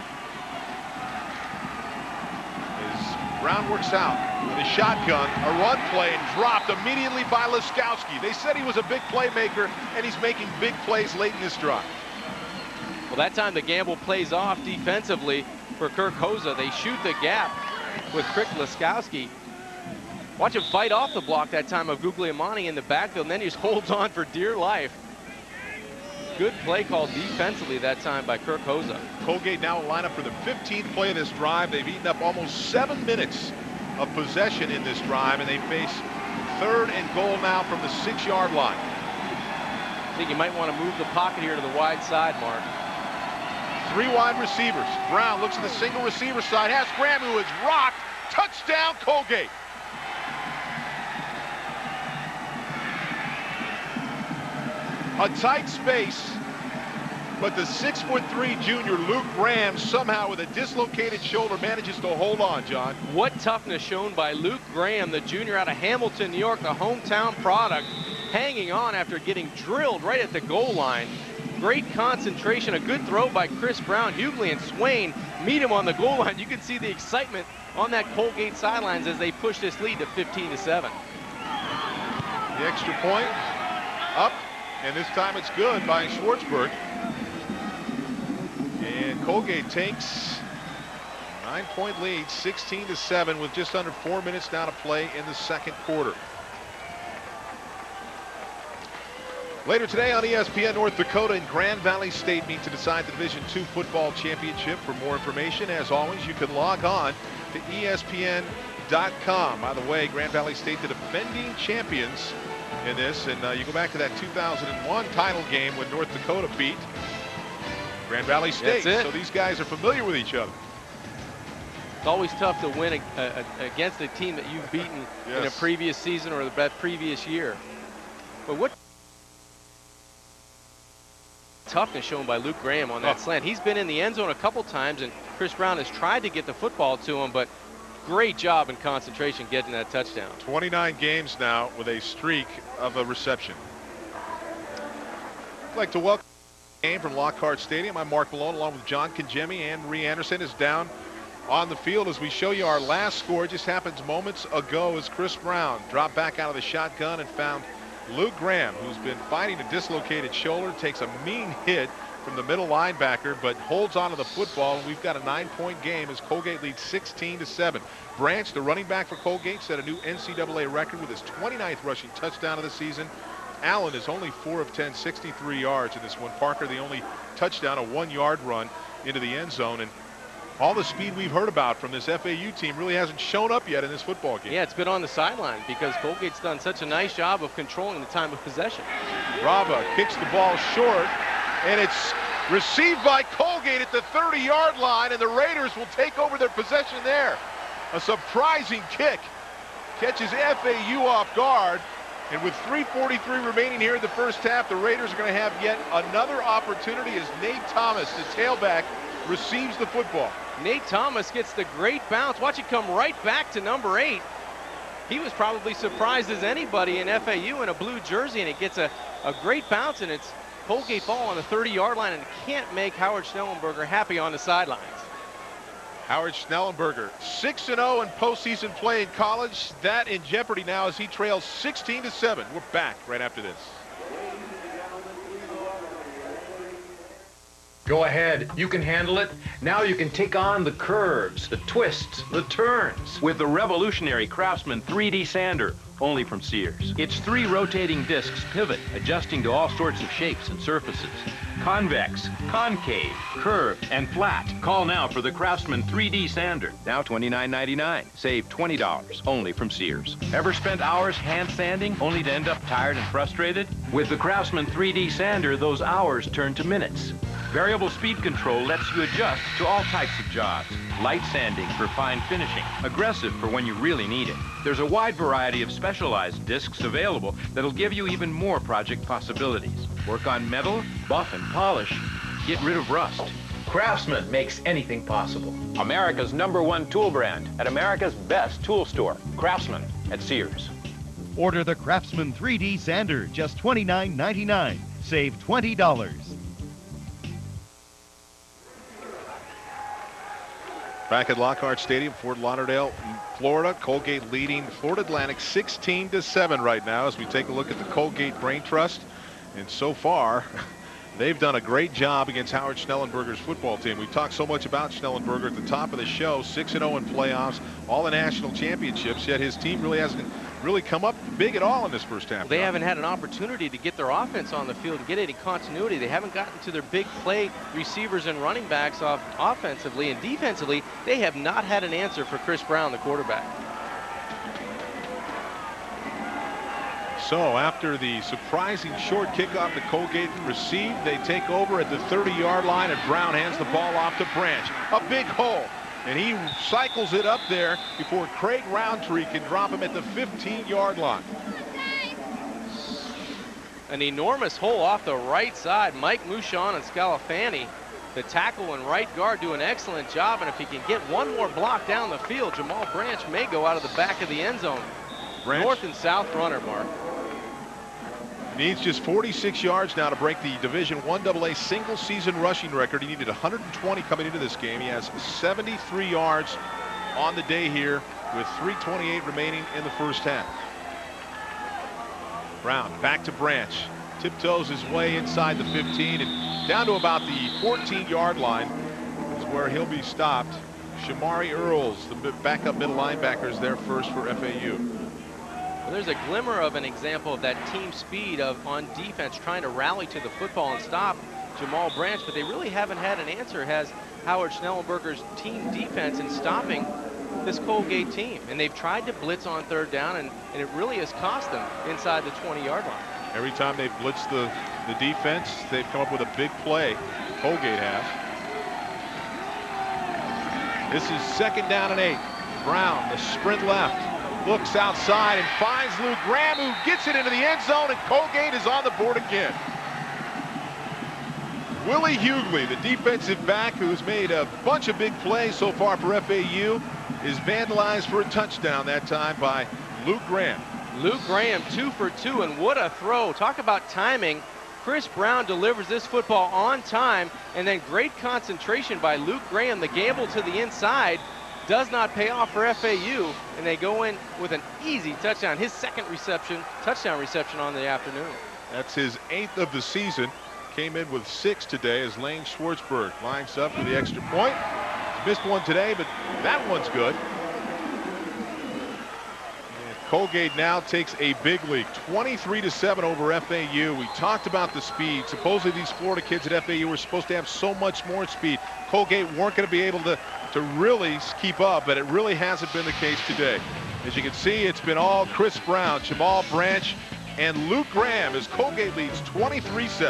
as Brown works out with a shotgun, a run play, and dropped immediately by Laskowski. They said he was a big playmaker, and he's making big plays late in this drive. Well, that time the gamble plays off defensively for Kirk Hosa. They shoot the gap with Crick Laskowski. Watch him fight off the block that time of Guglielmani in the backfield, and then he just holds on for dear life. Good play call defensively that time by Kirk Hosa. Colgate now will line up for the 15th play of this drive. They've eaten up almost 7 minutes of possession in this drive, and they face 3rd and goal now from the 6-yard line. I think you might want to move the pocket here to the wide side, Mark. 3 wide receivers. Brown looks at the single receiver side, has Graham, who is rocked. Touchdown, Colgate. A tight space, but the 6'3" junior Luke Graham somehow with a dislocated shoulder manages to hold on, John. What toughness shown by Luke Graham, the junior out of Hamilton, New York, the hometown product, hanging on after getting drilled right at the goal line. Great concentration, a good throw by Chris Brown. Hughley and Swain meet him on the goal line. You can see the excitement on that Colgate sidelines as they push this lead to 15-7. The extra point up, and this time it's good by Schwartzberg. And Colgate takes a 9-point lead, 16-7, with just under 4 minutes now to play in the 2nd quarter. Later today on ESPN, North Dakota and Grand Valley State meet to decide the Division II football championship. For more information, as always, you can log on to ESPN.com. By the way, Grand Valley State, the defending champions in this, and you go back to that 2001 title game when North Dakota beat Grand Valley State. So these guys are familiar with each other. It's always tough to win against a team that you've beaten in a previous season or that previous year. But what toughness shown by Luke Graham on that slant. He's been in the end zone a couple times, and Chris Brown has tried to get the football to him, but great job in concentration getting that touchdown. 29 games now with a streak of a reception. I'd like to welcome the game from Lockhart Stadium. I'm Mark Malone along with John Congemi. and Marie Anderson is down on the field as we show you our last score. It just happens moments ago as Chris Brown dropped back out of the shotgun and found Luke Graham, who's been fighting a dislocated shoulder, takes a mean hit from the middle linebacker, but holds onto the football, and we've got a 9-point game as Colgate leads 16-7. Branch, the running back for Colgate, set a new NCAA record with his 29th rushing touchdown of the season. Allen is only 4 of 10, 63 yards in this one. Parker, the only touchdown, a 1-yard run into the end zone. And all the speed we've heard about from this FAU team really hasn't shown up yet in this football game. Yeah, it's been on the sideline because Colgate's done such a nice job of controlling the time of possession. Rava kicks the ball short, and it's received by Colgate at the 30-yard line, and the Raiders will take over their possession there. A surprising kick catches FAU off guard, and with 3:43 remaining here in the first half, the Raiders are going to have yet another opportunity as Nate Thomas, the tailback, receives the football. Nate Thomas gets the great bounce. Watch it come right back to number 8. He was probably surprised as anybody in FAU in a blue jersey, and it gets a great bounce, and it's Colgate ball on the 30-yard line, and it can't make Howard Schnellenberger happy on the sidelines. Howard Schnellenberger, 6-0 in postseason play in college. That in jeopardy now as he trails 16-7. We're back right after this. Go ahead. You can handle it. Now you can take on the curves, the twists, the turns. With the revolutionary Craftsman 3D sander, only from Sears. Its 3 rotating discs pivot, adjusting to all sorts of shapes and surfaces. Convex, concave, curved, and flat. Call now for the Craftsman 3D sander. Now $29.99. Save $20, only from Sears. Ever spent hours hand sanding only to end up tired and frustrated? With the Craftsman 3D sander, those hours turn to minutes. Variable speed control lets you adjust to all types of jobs. Light sanding for fine finishing. Aggressive for when you really need it. There's a wide variety of specialized discs available that'll give you even more project possibilities. Work on metal, buff and polish, get rid of rust. Craftsman makes anything possible. America's #1 tool brand at America's best tool store. Craftsman at Sears. Order the Craftsman 3D sander, just $29.99. Save $20. Back at Lockhart Stadium, Fort Lauderdale, Florida. Colgate leading Florida Atlantic 16-7 right now as we take a look at the Colgate Brain Trust. And so far, they've done a great job against Howard Schnellenberger's football team. We talked so much about Schnellenberger at the top of the show, 6-0 in playoffs, all the national championships, yet his team really hasn't come up big at all in this first half. They haven't had an opportunity to get their offense on the field and get any continuity. They haven't gotten to their big play receivers and running backs off offensively, and defensively, they have not had an answer for Chris Brown, the quarterback. So after the surprising short kickoff that Colgate received, they take over at the 30-yard line, and Brown hands the ball off to Branch. A big hole. And he cycles it up there before Craig Roundtree can drop him at the 15-yard line. An enormous hole off the right side. Mike Mouchon and Scalafani, the tackle and right guard, do an excellent job. And if he can get one more block down the field, Jamal Branch may go out of the back of the end zone. Branch, north and south runner, Mark. Needs just 46 yards now to break the Division I AA single season rushing record. He needed 120 coming into this game. He has 73 yards on the day here with 3:28 remaining in the first half. Brown back to Branch. Tiptoes his way inside the 15 and down to about the 14-yard line is where he'll be stopped. Shamari Earls, the backup middle linebacker, is there first for FAU. Well, there's a glimmer of an example of that team speed on defense trying to rally to the football and stop Jamal Branch, but they really haven't had an answer, has Howard Schnellenberger's team defense in stopping this Colgate team. And they've tried to blitz on third down, and it really has cost them inside the 20-yard line. Every time they've blitzed the defense, they've come up with a big play. Colgate has. This is 2nd down and 8. Brown, the sprint left. Looks outside and finds Luke Graham, who gets it into the end zone, and Colgate is on the board again. Willie Hughley, the defensive back who's made a bunch of big plays so far for FAU, is vandalized for a touchdown that time by Luke Graham. Luke Graham 2 for 2, and what a throw. Talk about timing. Chris Brown delivers this football on time, and then great concentration by Luke Graham. The gamble to the inside does not pay off for FAU, and they go in with an easy touchdown. His second touchdown reception on the afternoon. That's his 8th of the season. Came in with 6 today as Lane Schwartzberg lines up for the extra point. He's missed one today, but that one's good. And Colgate now takes a big lead, 23-7 over FAU. We talked about the speed. Supposedly these Florida kids at FAU were supposed to have so much more speed. Colgate weren't going to be able to really keep up, but it really hasn't been the case today. As you can see, it's been all Chris Brown, Jamal Branch, and Luke Graham as Colgate leads 23-7.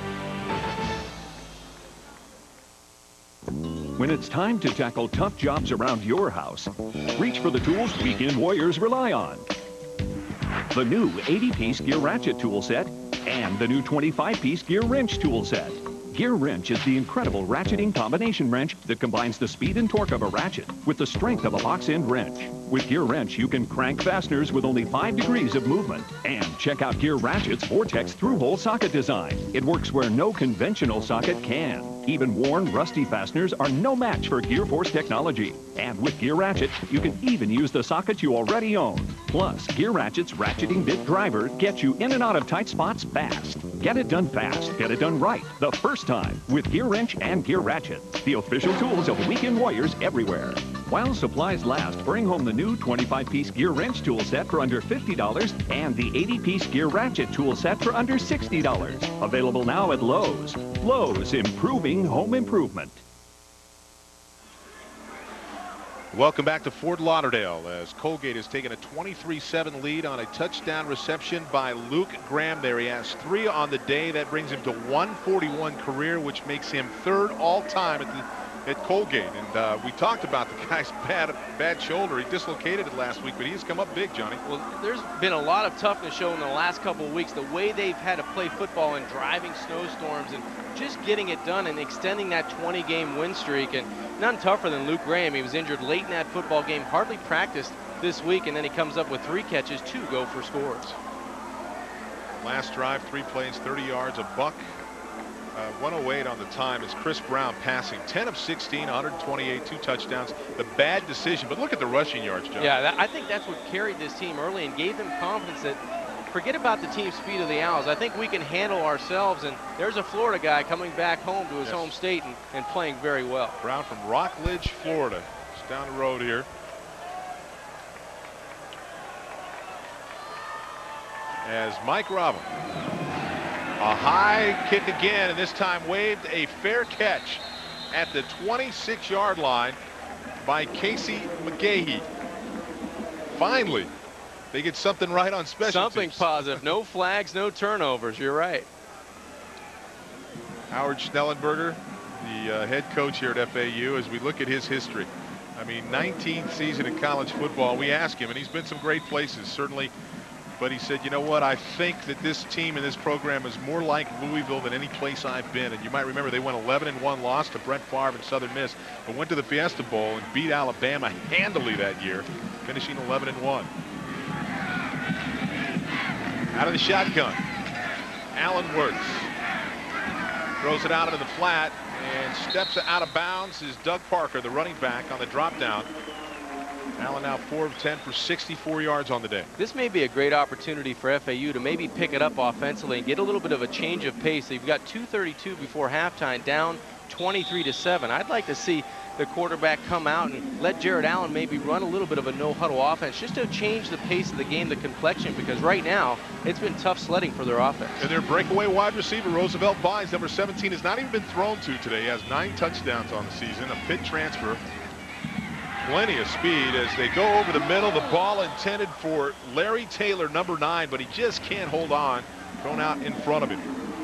When it's time to tackle tough jobs around your house, reach for the tools weekend warriors rely on. The new 80-piece gear ratchet tool set and the new 25-piece gear wrench tool set. Gear wrench is the incredible ratcheting combination wrench that combines the speed and torque of a ratchet with the strength of a box-end wrench. With Gear wrench, you can crank fasteners with only 5 degrees of movement. And check out Gear ratchet's Vortex through-hole socket design. It works where no conventional socket can. Even worn, rusty fasteners are no match for Gear Force technology. And with Gear ratchet, you can even use the socket you already own. Plus, Gear ratchet's ratcheting bit driver gets you in and out of tight spots fast. Get it done fast. Get it done right. The first time with Gear Wrench and Gear Ratchet, the official tools of Weekend Warriors everywhere. While supplies last, bring home the new 25-piece Gear Wrench tool set for under $50 and the 80-piece Gear Ratchet tool set for under $60. Available now at Lowe's. Lowe's, improving home improvement. Welcome back to Fort Lauderdale as Colgate has taken a 23-7 lead on a touchdown reception by Luke Graham there. He has 3 on the day. That brings him to 141 career, which makes him 3rd all-time at Colgate. And we talked about the guy's bad shoulder. He dislocated it last week, but he's come up big, Johnny. Well, there's been a lot of toughness shown in the last couple of weeks. The way they've had to play football in driving snowstorms and just getting it done and extending that 20-game win streak. And none tougher than Luke Graham. He was injured late in that football game, hardly practiced this week, and then he comes up with 3 catches, 2 go for scores. Last drive, 3 plays, 30 yards, a buck. 108 on the time is Chris Brown passing 10 of 16, 128, 2 touchdowns. The bad decision, but look at the rushing yards, John. Yeah, I think that's what carried this team early and gave them confidence that forget about the team speed of the Owls. I think we can handle ourselves, and there's a Florida guy coming back home to his home state and playing very well. Brown from Rockledge, Florida. It's down the road here. As Mike Robin. A high kick again, and this time waved a fair catch at the 26-yard line by Casey McGahee. Finally, they get something right on special Something teams. positive. No flags, no turnovers. You're right. Howard Schnellenberger, the head coach here at FAU, as we look at his history. I mean, 19th season in college football. We ask him, and he's been some great places, certainly. But he said, you know what, I think that this team and this program is more like Louisville than any place I've been. And you might remember they went 11-1, lost to Brett Favre and Southern Miss, but went to the Fiesta Bowl and beat Alabama handily that year, finishing 11-1. Out of the shotgun, Allen Wirtz throws it out into the flat and steps out of bounds is Doug Parker, the running back, on the drop down. Allen now 4 of 10 for 64 yards on the day. This may be a great opportunity for FAU to maybe pick it up offensively and get a little bit of a change of pace. They've got 2:32 before halftime, down 23-7. I'd like to see the quarterback come out and let Jared Allen maybe run a little bit of a no-huddle offense just to change the pace of the game, the complexion, because right now it's been tough sledding for their offense. And their breakaway wide receiver, Roosevelt Vines, number 17, has not even been thrown to today. He has 9 touchdowns on the season, a Pitt transfer. Plenty of speed as they go over the middle. The ball intended for Larry Taylor, number 9, but he just can't hold on. Thrown out in front of him.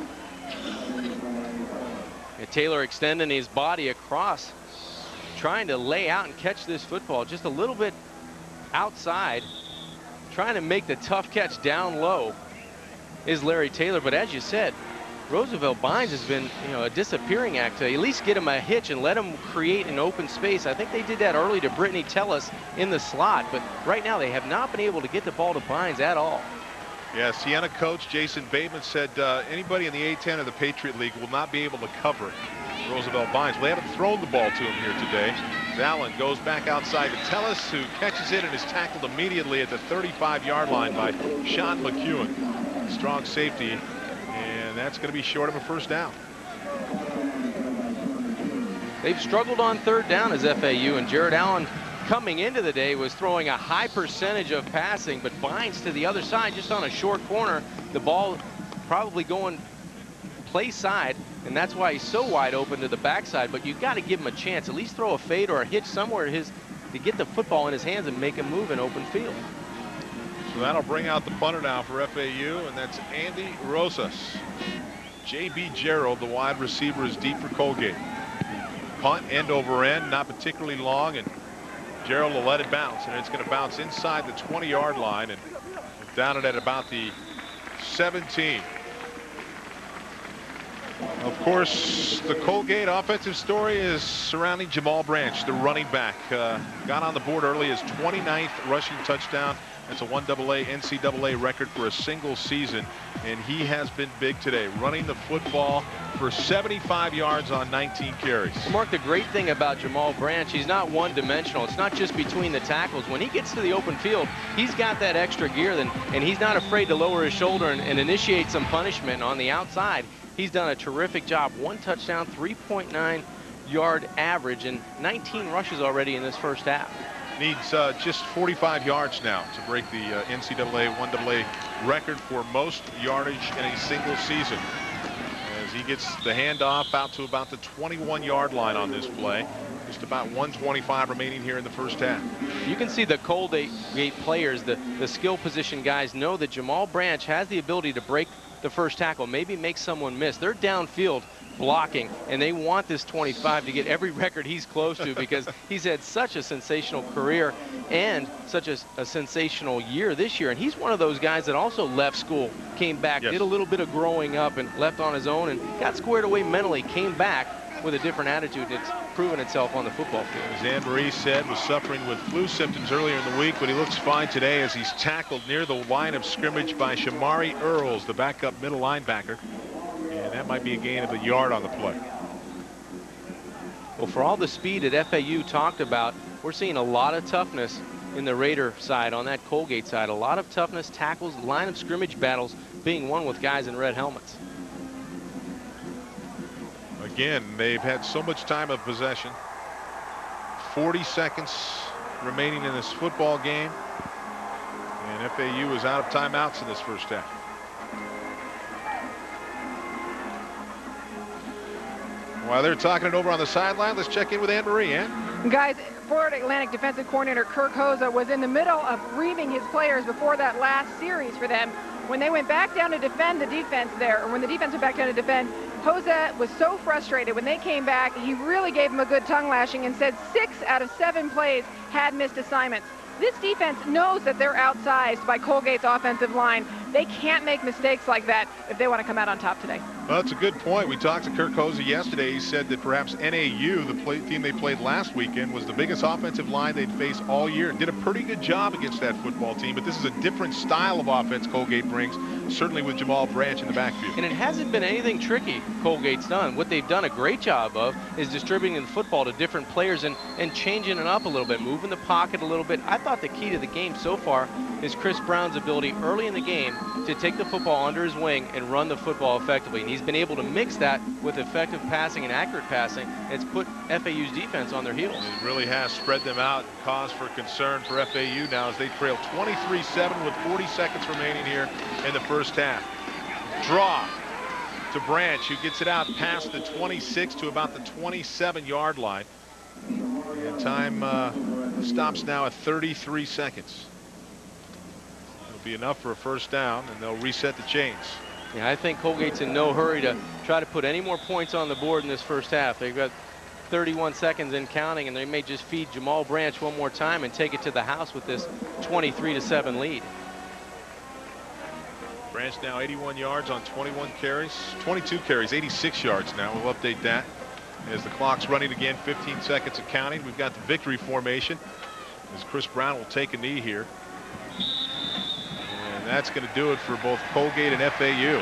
And Taylor extending his body across, trying to lay out and catch this football just a little bit outside, trying to make the tough catch down low is Larry Taylor. But as you said, Roosevelt Vines has been, a disappearing act to at least get him a hitch and let him create an open space. I think they did that early to Brittany Tellis in the slot, but right now they have not been able to get the ball to Vines at all. Yeah, Siena coach Jason Bateman said anybody in the A-10 of the Patriot League will not be able to cover Roosevelt Vines. Well, they haven't thrown the ball to him here today. Allen goes back outside to Tellis, who catches it and is tackled immediately at the 35-yard line by Sean McEwen. Strong safety, and that's going to be short of a first down. They've struggled on 3rd down as FAU, and Jared Allen coming into the day was throwing a high percentage of passing, but Vines to the other side just on a short corner. The ball probably going play side, and that's why he's so wide open to the backside. But you've got to give him a chance, at least throw a fade or a hitch somewhere to get the football in his hands and make him move in open field. So that'll bring out the punter now for FAU, and that's Andy Rosas. J.B. Gerald, the wide receiver, is deep for Colgate. Punt end over end, not particularly long, and Gerald will let it bounce, and it's going to bounce inside the 20-yard line and down it at about the 17. Of course, the Colgate offensive story is surrounding Jamal Branch, the running back. Got on the board early, his 29th rushing touchdown That's a 1AA NCAA record for a single season, and he has been big today, running the football for 75 yards on 19 carries. Well, Mark, the great thing about Jamal Branch, he's not one-dimensional. It's not just between the tackles. When he gets to the open field, he's got that extra gear, and he's not afraid to lower his shoulder and initiate some punishment on the outside. He's done a terrific job. 1 touchdown, 3.9 yard average, and 19 rushes already in this first half. Needs just 45 yards now to break the NCAA 1AA record for most yardage in a single season. As he gets the handoff out to about the 21-yard line on this play. Just about 1:25 remaining here in the first half. You can see the Colgate players, the skill position guys, know that Jamal Branch has the ability to break the first tackle, maybe make someone miss. They're downfield blocking, and they want this 25 to get every record he's close to because he's had such a sensational career and such a sensational year this year. And he's one of those guys that also left school, came back, did a little bit of growing up, and left on his own and got squared away mentally, came back with a different attitude, and it's proven itself on the football field. As Anne-Marie said, was suffering with flu symptoms earlier in the week, but he looks fine today as he's tackled near the line of scrimmage by Shamari Earls, the backup middle linebacker. And that might be a gain of a yard on the play. Well, for all the speed that FAU talked about, we're seeing a lot of toughness in the Raider side, on that Colgate side. A lot of toughness, tackles, line of scrimmage battles being won with guys in red helmets. Again, they've had so much time of possession. 40 seconds remaining in this football game. And FAU is out of timeouts in this first half. While they're talking it over on the sideline, let's check in with Anne-Marie. Ann? Guys, Florida Atlantic defensive coordinator Kirk Hosa was in the middle of reaming his players before that last series for them. When they went back down to defend the defense there, or when the defense went back down to defend, Hosa was so frustrated. When they came back, he really gave them a good tongue lashing and said 6 out of 7 plays had missed assignments. This defense knows that they're outsized by Colgate's offensive line. They can't make mistakes like that if they want to come out on top today. Well, that's a good point. We talked to Kirk Hosa yesterday. He said that perhaps NAU, the team they played last weekend, was the biggest offensive line they'd faced all year. Did a pretty good job against that football team, but this is a different style of offense Colgate brings, certainly with Jamal Branch in the backfield. And it hasn't been anything tricky Colgate's done. What they've done a great job of is distributing the football to different players and changing it up a little bit, moving the pocket a little bit. I thought the key to the game so far is Chris Brown's ability early in the game to take the football under his wing and run the football effectively. And he's been able to mix that with effective passing and accurate passing. It's put FAU's defense on their heels. It really has spread them out, and cause for concern for FAU now as they trail 23-7 with 40 seconds remaining here in the first half. Draw to Branch, who gets it out past the 26 to about the 27-yard line. And time stops now at 33 seconds. It'll be enough for a first down, and they'll reset the chains. Yeah, I think Colgate's in no hurry to try to put any more points on the board in this first half. They've got 31 seconds and counting, and they may just feed Jamal Branch one more time and take it to the house with this 23-7 lead. Branch now 81 yards on 22 carries, 86 yards now. We'll update that as the clock's running again, 15 seconds and counting. We've got the victory formation as Chris Brown will take a knee here. And that's going to do it for both Colgate and FAU.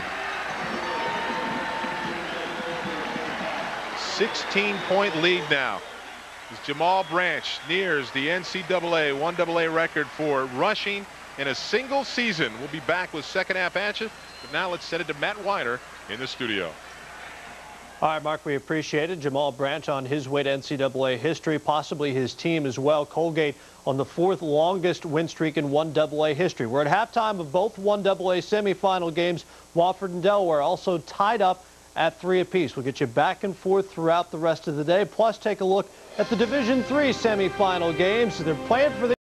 16-point lead now as Jamal Branch nears the NCAA 1AA record for rushing in a single season. We'll be back with second half action, but now let's send it to Matt Weiner in the studio. All right, Mark, we appreciate it. Jamal Branch on his way to NCAA history, possibly his team as well. Colgate on the 4th longest win streak in 1AA history. We're at halftime of both 1AA semifinal games. Wofford and Delaware also tied up at 3 apiece. We'll get you back and forth throughout the rest of the day. Plus, take a look at the Division III semifinal games. They're playing for the